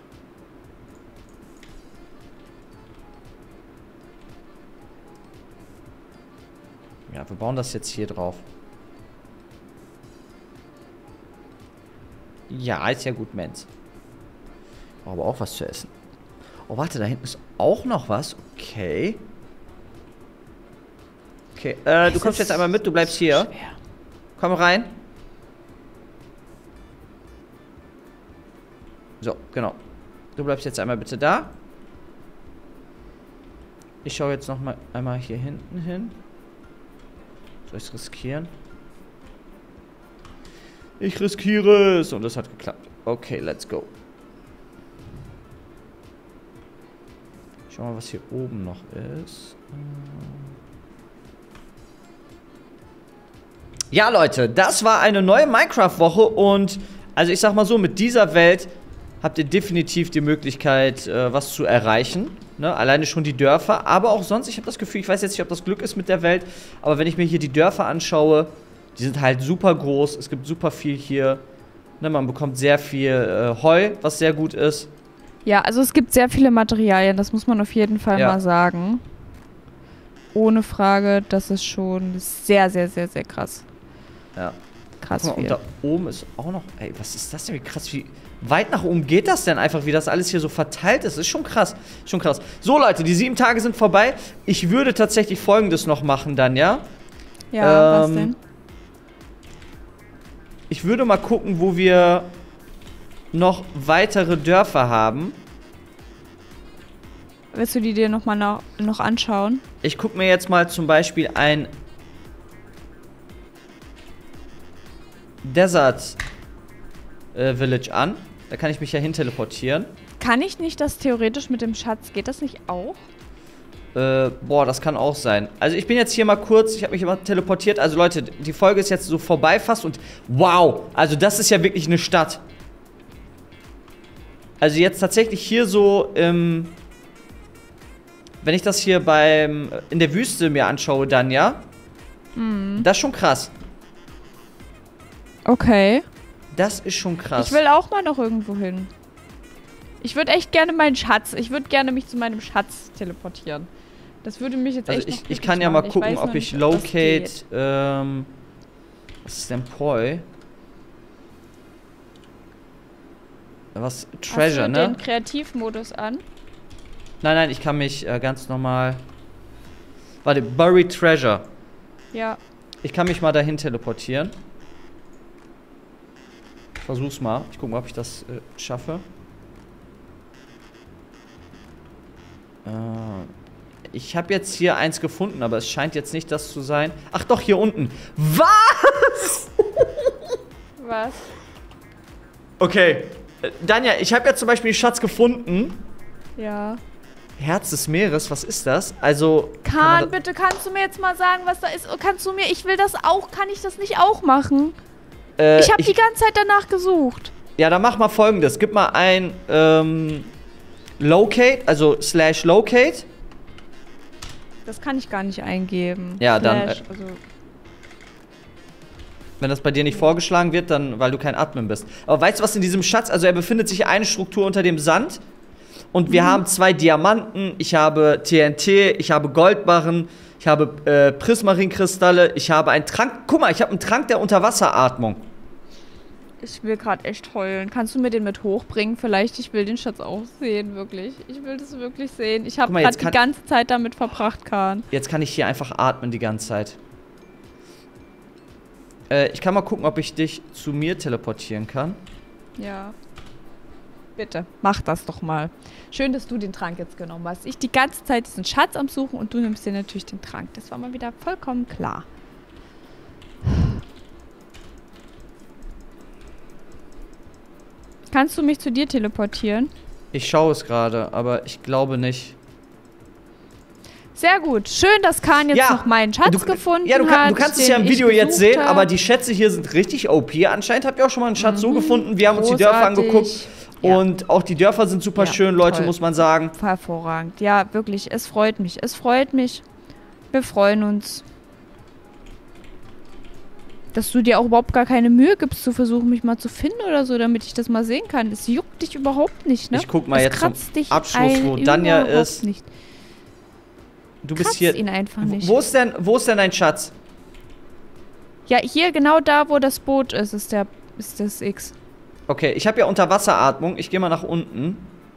Ja, wir bauen das jetzt hier drauf. Ja, ist ja gut, Mensch. Brauche aber auch was zu essen. Oh, warte, da hinten ist auch noch was. Okay. Okay, du kommst jetzt einmal mit, du bleibst hier. Schwer. Komm rein. So, genau. Du bleibst jetzt einmal bitte da. Ich schaue jetzt noch mal einmal hier hinten hin. Soll ich es riskieren? Ich riskiere es. Und das hat geklappt. Okay, let's go. Schau mal, was hier oben noch ist. Ja, Leute, das war eine neue Minecraft-Woche. Und, also ich sag mal so, mit dieser Welt habt ihr definitiv die Möglichkeit, was zu erreichen. Ne? Alleine schon die Dörfer. Aber auch sonst, ich habe das Gefühl, ich weiß jetzt nicht, ob das Glück ist mit der Welt. Aber wenn ich mir hier die Dörfer anschaue, die sind halt super groß. Es gibt super viel hier. Ne, man bekommt sehr viel Heu, was sehr gut ist. Ja, also es gibt sehr viele Materialien, das muss man auf jeden Fall mal sagen. Ohne Frage, das ist schon sehr, sehr, sehr, sehr krass. Ja. Krass Guck mal, viel. und da oben ist auch noch... Ey, was ist das denn? Wie krass, wie weit nach oben geht das denn einfach, wie das alles hier so verteilt ist? Ist schon krass. Schon krass. So, Leute, die 7 Tage sind vorbei. Ich würde tatsächlich Folgendes noch machen dann, ja? Ja, was denn? Ich würde mal gucken, wo wir noch weitere Dörfer haben. Willst du die dir noch mal noch anschauen? Ich gucke mir jetzt mal zum Beispiel ein Desert Village an. Da kann ich mich ja hin teleportieren. Kann ich nicht das theoretisch mit dem Schatz? Geht das nicht auch? Boah, das kann auch sein. Also ich bin jetzt hier mal kurz, ich habe mich immer teleportiert. Also Leute, die Folge ist jetzt so vorbei fast und wow, also das ist ja wirklich eine Stadt. Also jetzt tatsächlich hier so, wenn ich das hier in der Wüste mir anschaue dann, ja, das ist schon krass. Okay. Das ist schon krass. Ich will auch mal noch irgendwo hin. Ich würde echt gerne meinen Schatz, ich würde gerne mich zu meinem Schatz teleportieren. Das würde mich jetzt echt also noch ich kann ja machen. mal gucken, weiß ob noch ich nicht, ob das locate, geht. was ist denn Poi? Was? Treasure, Hast du ne? den Kreativmodus an? Nein, ich kann mich ganz normal... Warte, Buried Treasure. Ja. Ich kann mich mal dahin teleportieren. Versuch's mal. Ich guck mal, ob ich das schaffe. Ich habe jetzt hier eins gefunden, aber es scheint jetzt nicht das zu sein. Ach doch, hier unten. Was? Was? Okay. Danja, ich habe jetzt zum Beispiel einen Schatz gefunden. Ja. Herz des Meeres, was ist das? Also. Kahn, bitte kannst du mir jetzt mal sagen, was da ist? Kannst du mir, ich will das auch, kann ich das nicht auch machen? Ich habe die ganze Zeit danach gesucht. Ja, dann mach mal Folgendes. Gib mal ein, Locate, also /locate. Das kann ich gar nicht eingeben. Ja, dann, also wenn das bei dir nicht vorgeschlagen wird, dann, weil du kein Admin bist. Aber weißt du, was in diesem Schatz, also er befindet sich eine Struktur unter dem Sand. Und wir haben 2 Diamanten, ich habe TNT, ich habe Goldbarren, ich habe Prismarinkristalle, ich habe einen Trank. Guck mal, ich habe einen Trank der Unterwasseratmung. Ich will gerade echt heulen. Kannst du mir den mit hochbringen? Vielleicht, ich will den Schatz auch sehen, wirklich. Ich will das wirklich sehen. Ich habe gerade die ganze Zeit damit verbracht, Kahn. Jetzt kann ich hier einfach atmen die ganze Zeit. Ich kann mal gucken, ob ich dich zu mir teleportieren kann. Ja. Bitte, mach das doch mal. Schön, dass du den Trank jetzt genommen hast. Ich die ganze Zeit diesen Schatz am Suchen und du nimmst dir natürlich den Trank. Das war mal wieder vollkommen klar. Kannst du mich zu dir teleportieren? Ich schaue es gerade, aber ich glaube nicht. Sehr gut. Schön, dass Kahn jetzt noch meinen Schatz gefunden hat. Du kannst es ja im Video jetzt sehen, aber die Schätze hier sind richtig OP. Anscheinend habt ihr auch schon mal einen Schatz so gefunden. Wir haben uns die Dörfer angeguckt. Ja. Und auch die Dörfer sind super schön, Leute, muss man sagen. Hervorragend. Ja, wirklich. Es freut mich. Es freut mich. Wir freuen uns. Dass du dir auch überhaupt gar keine Mühe gibst, zu versuchen, mich mal zu finden oder so, damit ich das mal sehen kann. Das juckt dich überhaupt nicht, ne? Ich guck mal jetzt zum Abschluss, wo Danja ist. Nicht. Du bist hier. Ihn einfach nicht. Wo ist denn dein Schatz? Ja, hier genau da, wo das Boot ist, ist das X. Okay, ich habe ja Unterwasseratmung. Ich gehe mal nach unten.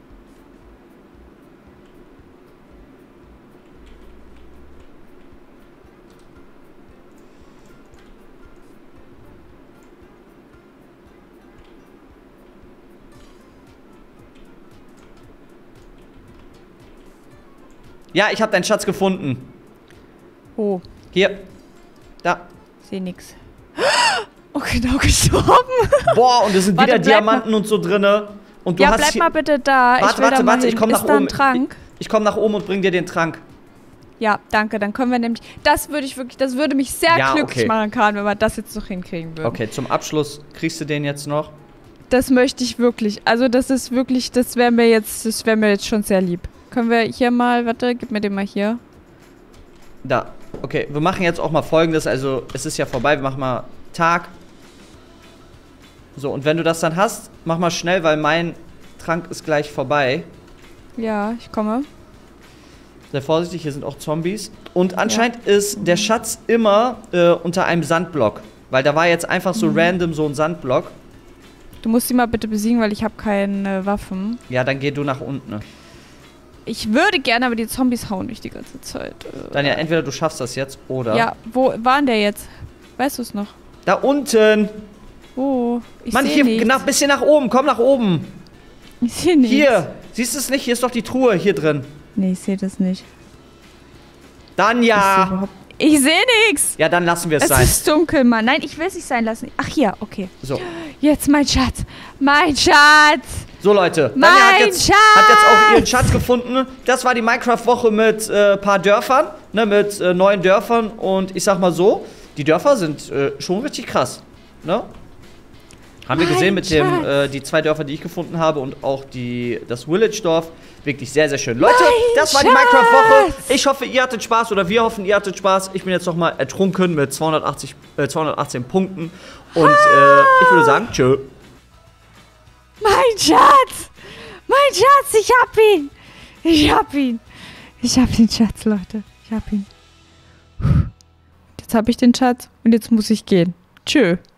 Ja, ich habe deinen Schatz gefunden. Wo? Hier. Da. Seh nix. Oh, genau gestorben. Boah, und es sind wieder Diamanten und so drinne. Und du hast bleib mal bitte da. Warte, ich komme nach oben. Trank? Ich komme nach oben und bring dir den Trank. Ja, danke, dann können wir nämlich, das würde mich sehr glücklich machen, Kahn, wenn wir das jetzt noch hinkriegen würden. Okay, zum Abschluss kriegst du den jetzt noch. Das möchte ich wirklich, also das ist wirklich, das wäre mir jetzt schon sehr lieb. Können wir hier mal, warte, gib mir den mal hier. Da, okay, wir machen jetzt auch mal Folgendes, also es ist ja vorbei, wir machen mal Tag. So, und wenn du das dann hast, mach mal schnell, weil mein Trank ist gleich vorbei. Ja, ich komme. Sehr vorsichtig, hier sind auch Zombies. Und anscheinend ist der Schatz immer unter einem Sandblock. Weil da war jetzt einfach so random so ein Sandblock. Du musst ihn mal bitte besiegen, weil ich habe keine Waffen. Ja, dann geh du nach unten. Ich würde gerne, aber die Zombies hauen mich die ganze Zeit. Dann ja, entweder du schaffst das jetzt, oder... Ja, wo war denn der jetzt? Weißt du es noch? Da unten! Wo? Ich Mann, hier, ein bisschen nach oben, komm nach oben! Ich sehe nichts. Hier! Siehst du es nicht? Hier ist doch die Truhe, hier drin. Nee, ich sehe das nicht. Dann ja! Ich sehe nichts! Ja, dann lassen wir es sein. Es ist dunkel, Mann. Nein, ich will es nicht sein lassen. Ach, hier, okay. So. Jetzt mein Schatz. Mein Schatz! So, Leute. Mein Danja hat jetzt auch ihren Schatz! Schatz gefunden. Das war die Minecraft-Woche mit paar Dörfern. Ne, mit neuen Dörfern. Und ich sag mal so, die Dörfer sind schon richtig krass. Ne? Haben wir gesehen mit dem, die 2 Dörfer, die ich gefunden habe und auch das Village-Dorf. Wirklich sehr, sehr schön. Leute, das war die Minecraft-Woche. Ich hoffe, ihr hattet Spaß oder wir hoffen, ihr hattet Spaß. Ich bin jetzt nochmal ertrunken mit 218 Punkten. Und ich würde sagen, tschö. Mein Schatz! Mein Schatz, ich hab ihn! Ich hab ihn! Ich hab den Schatz, Leute. Ich hab ihn. Jetzt hab ich den Schatz und jetzt muss ich gehen. Tschö.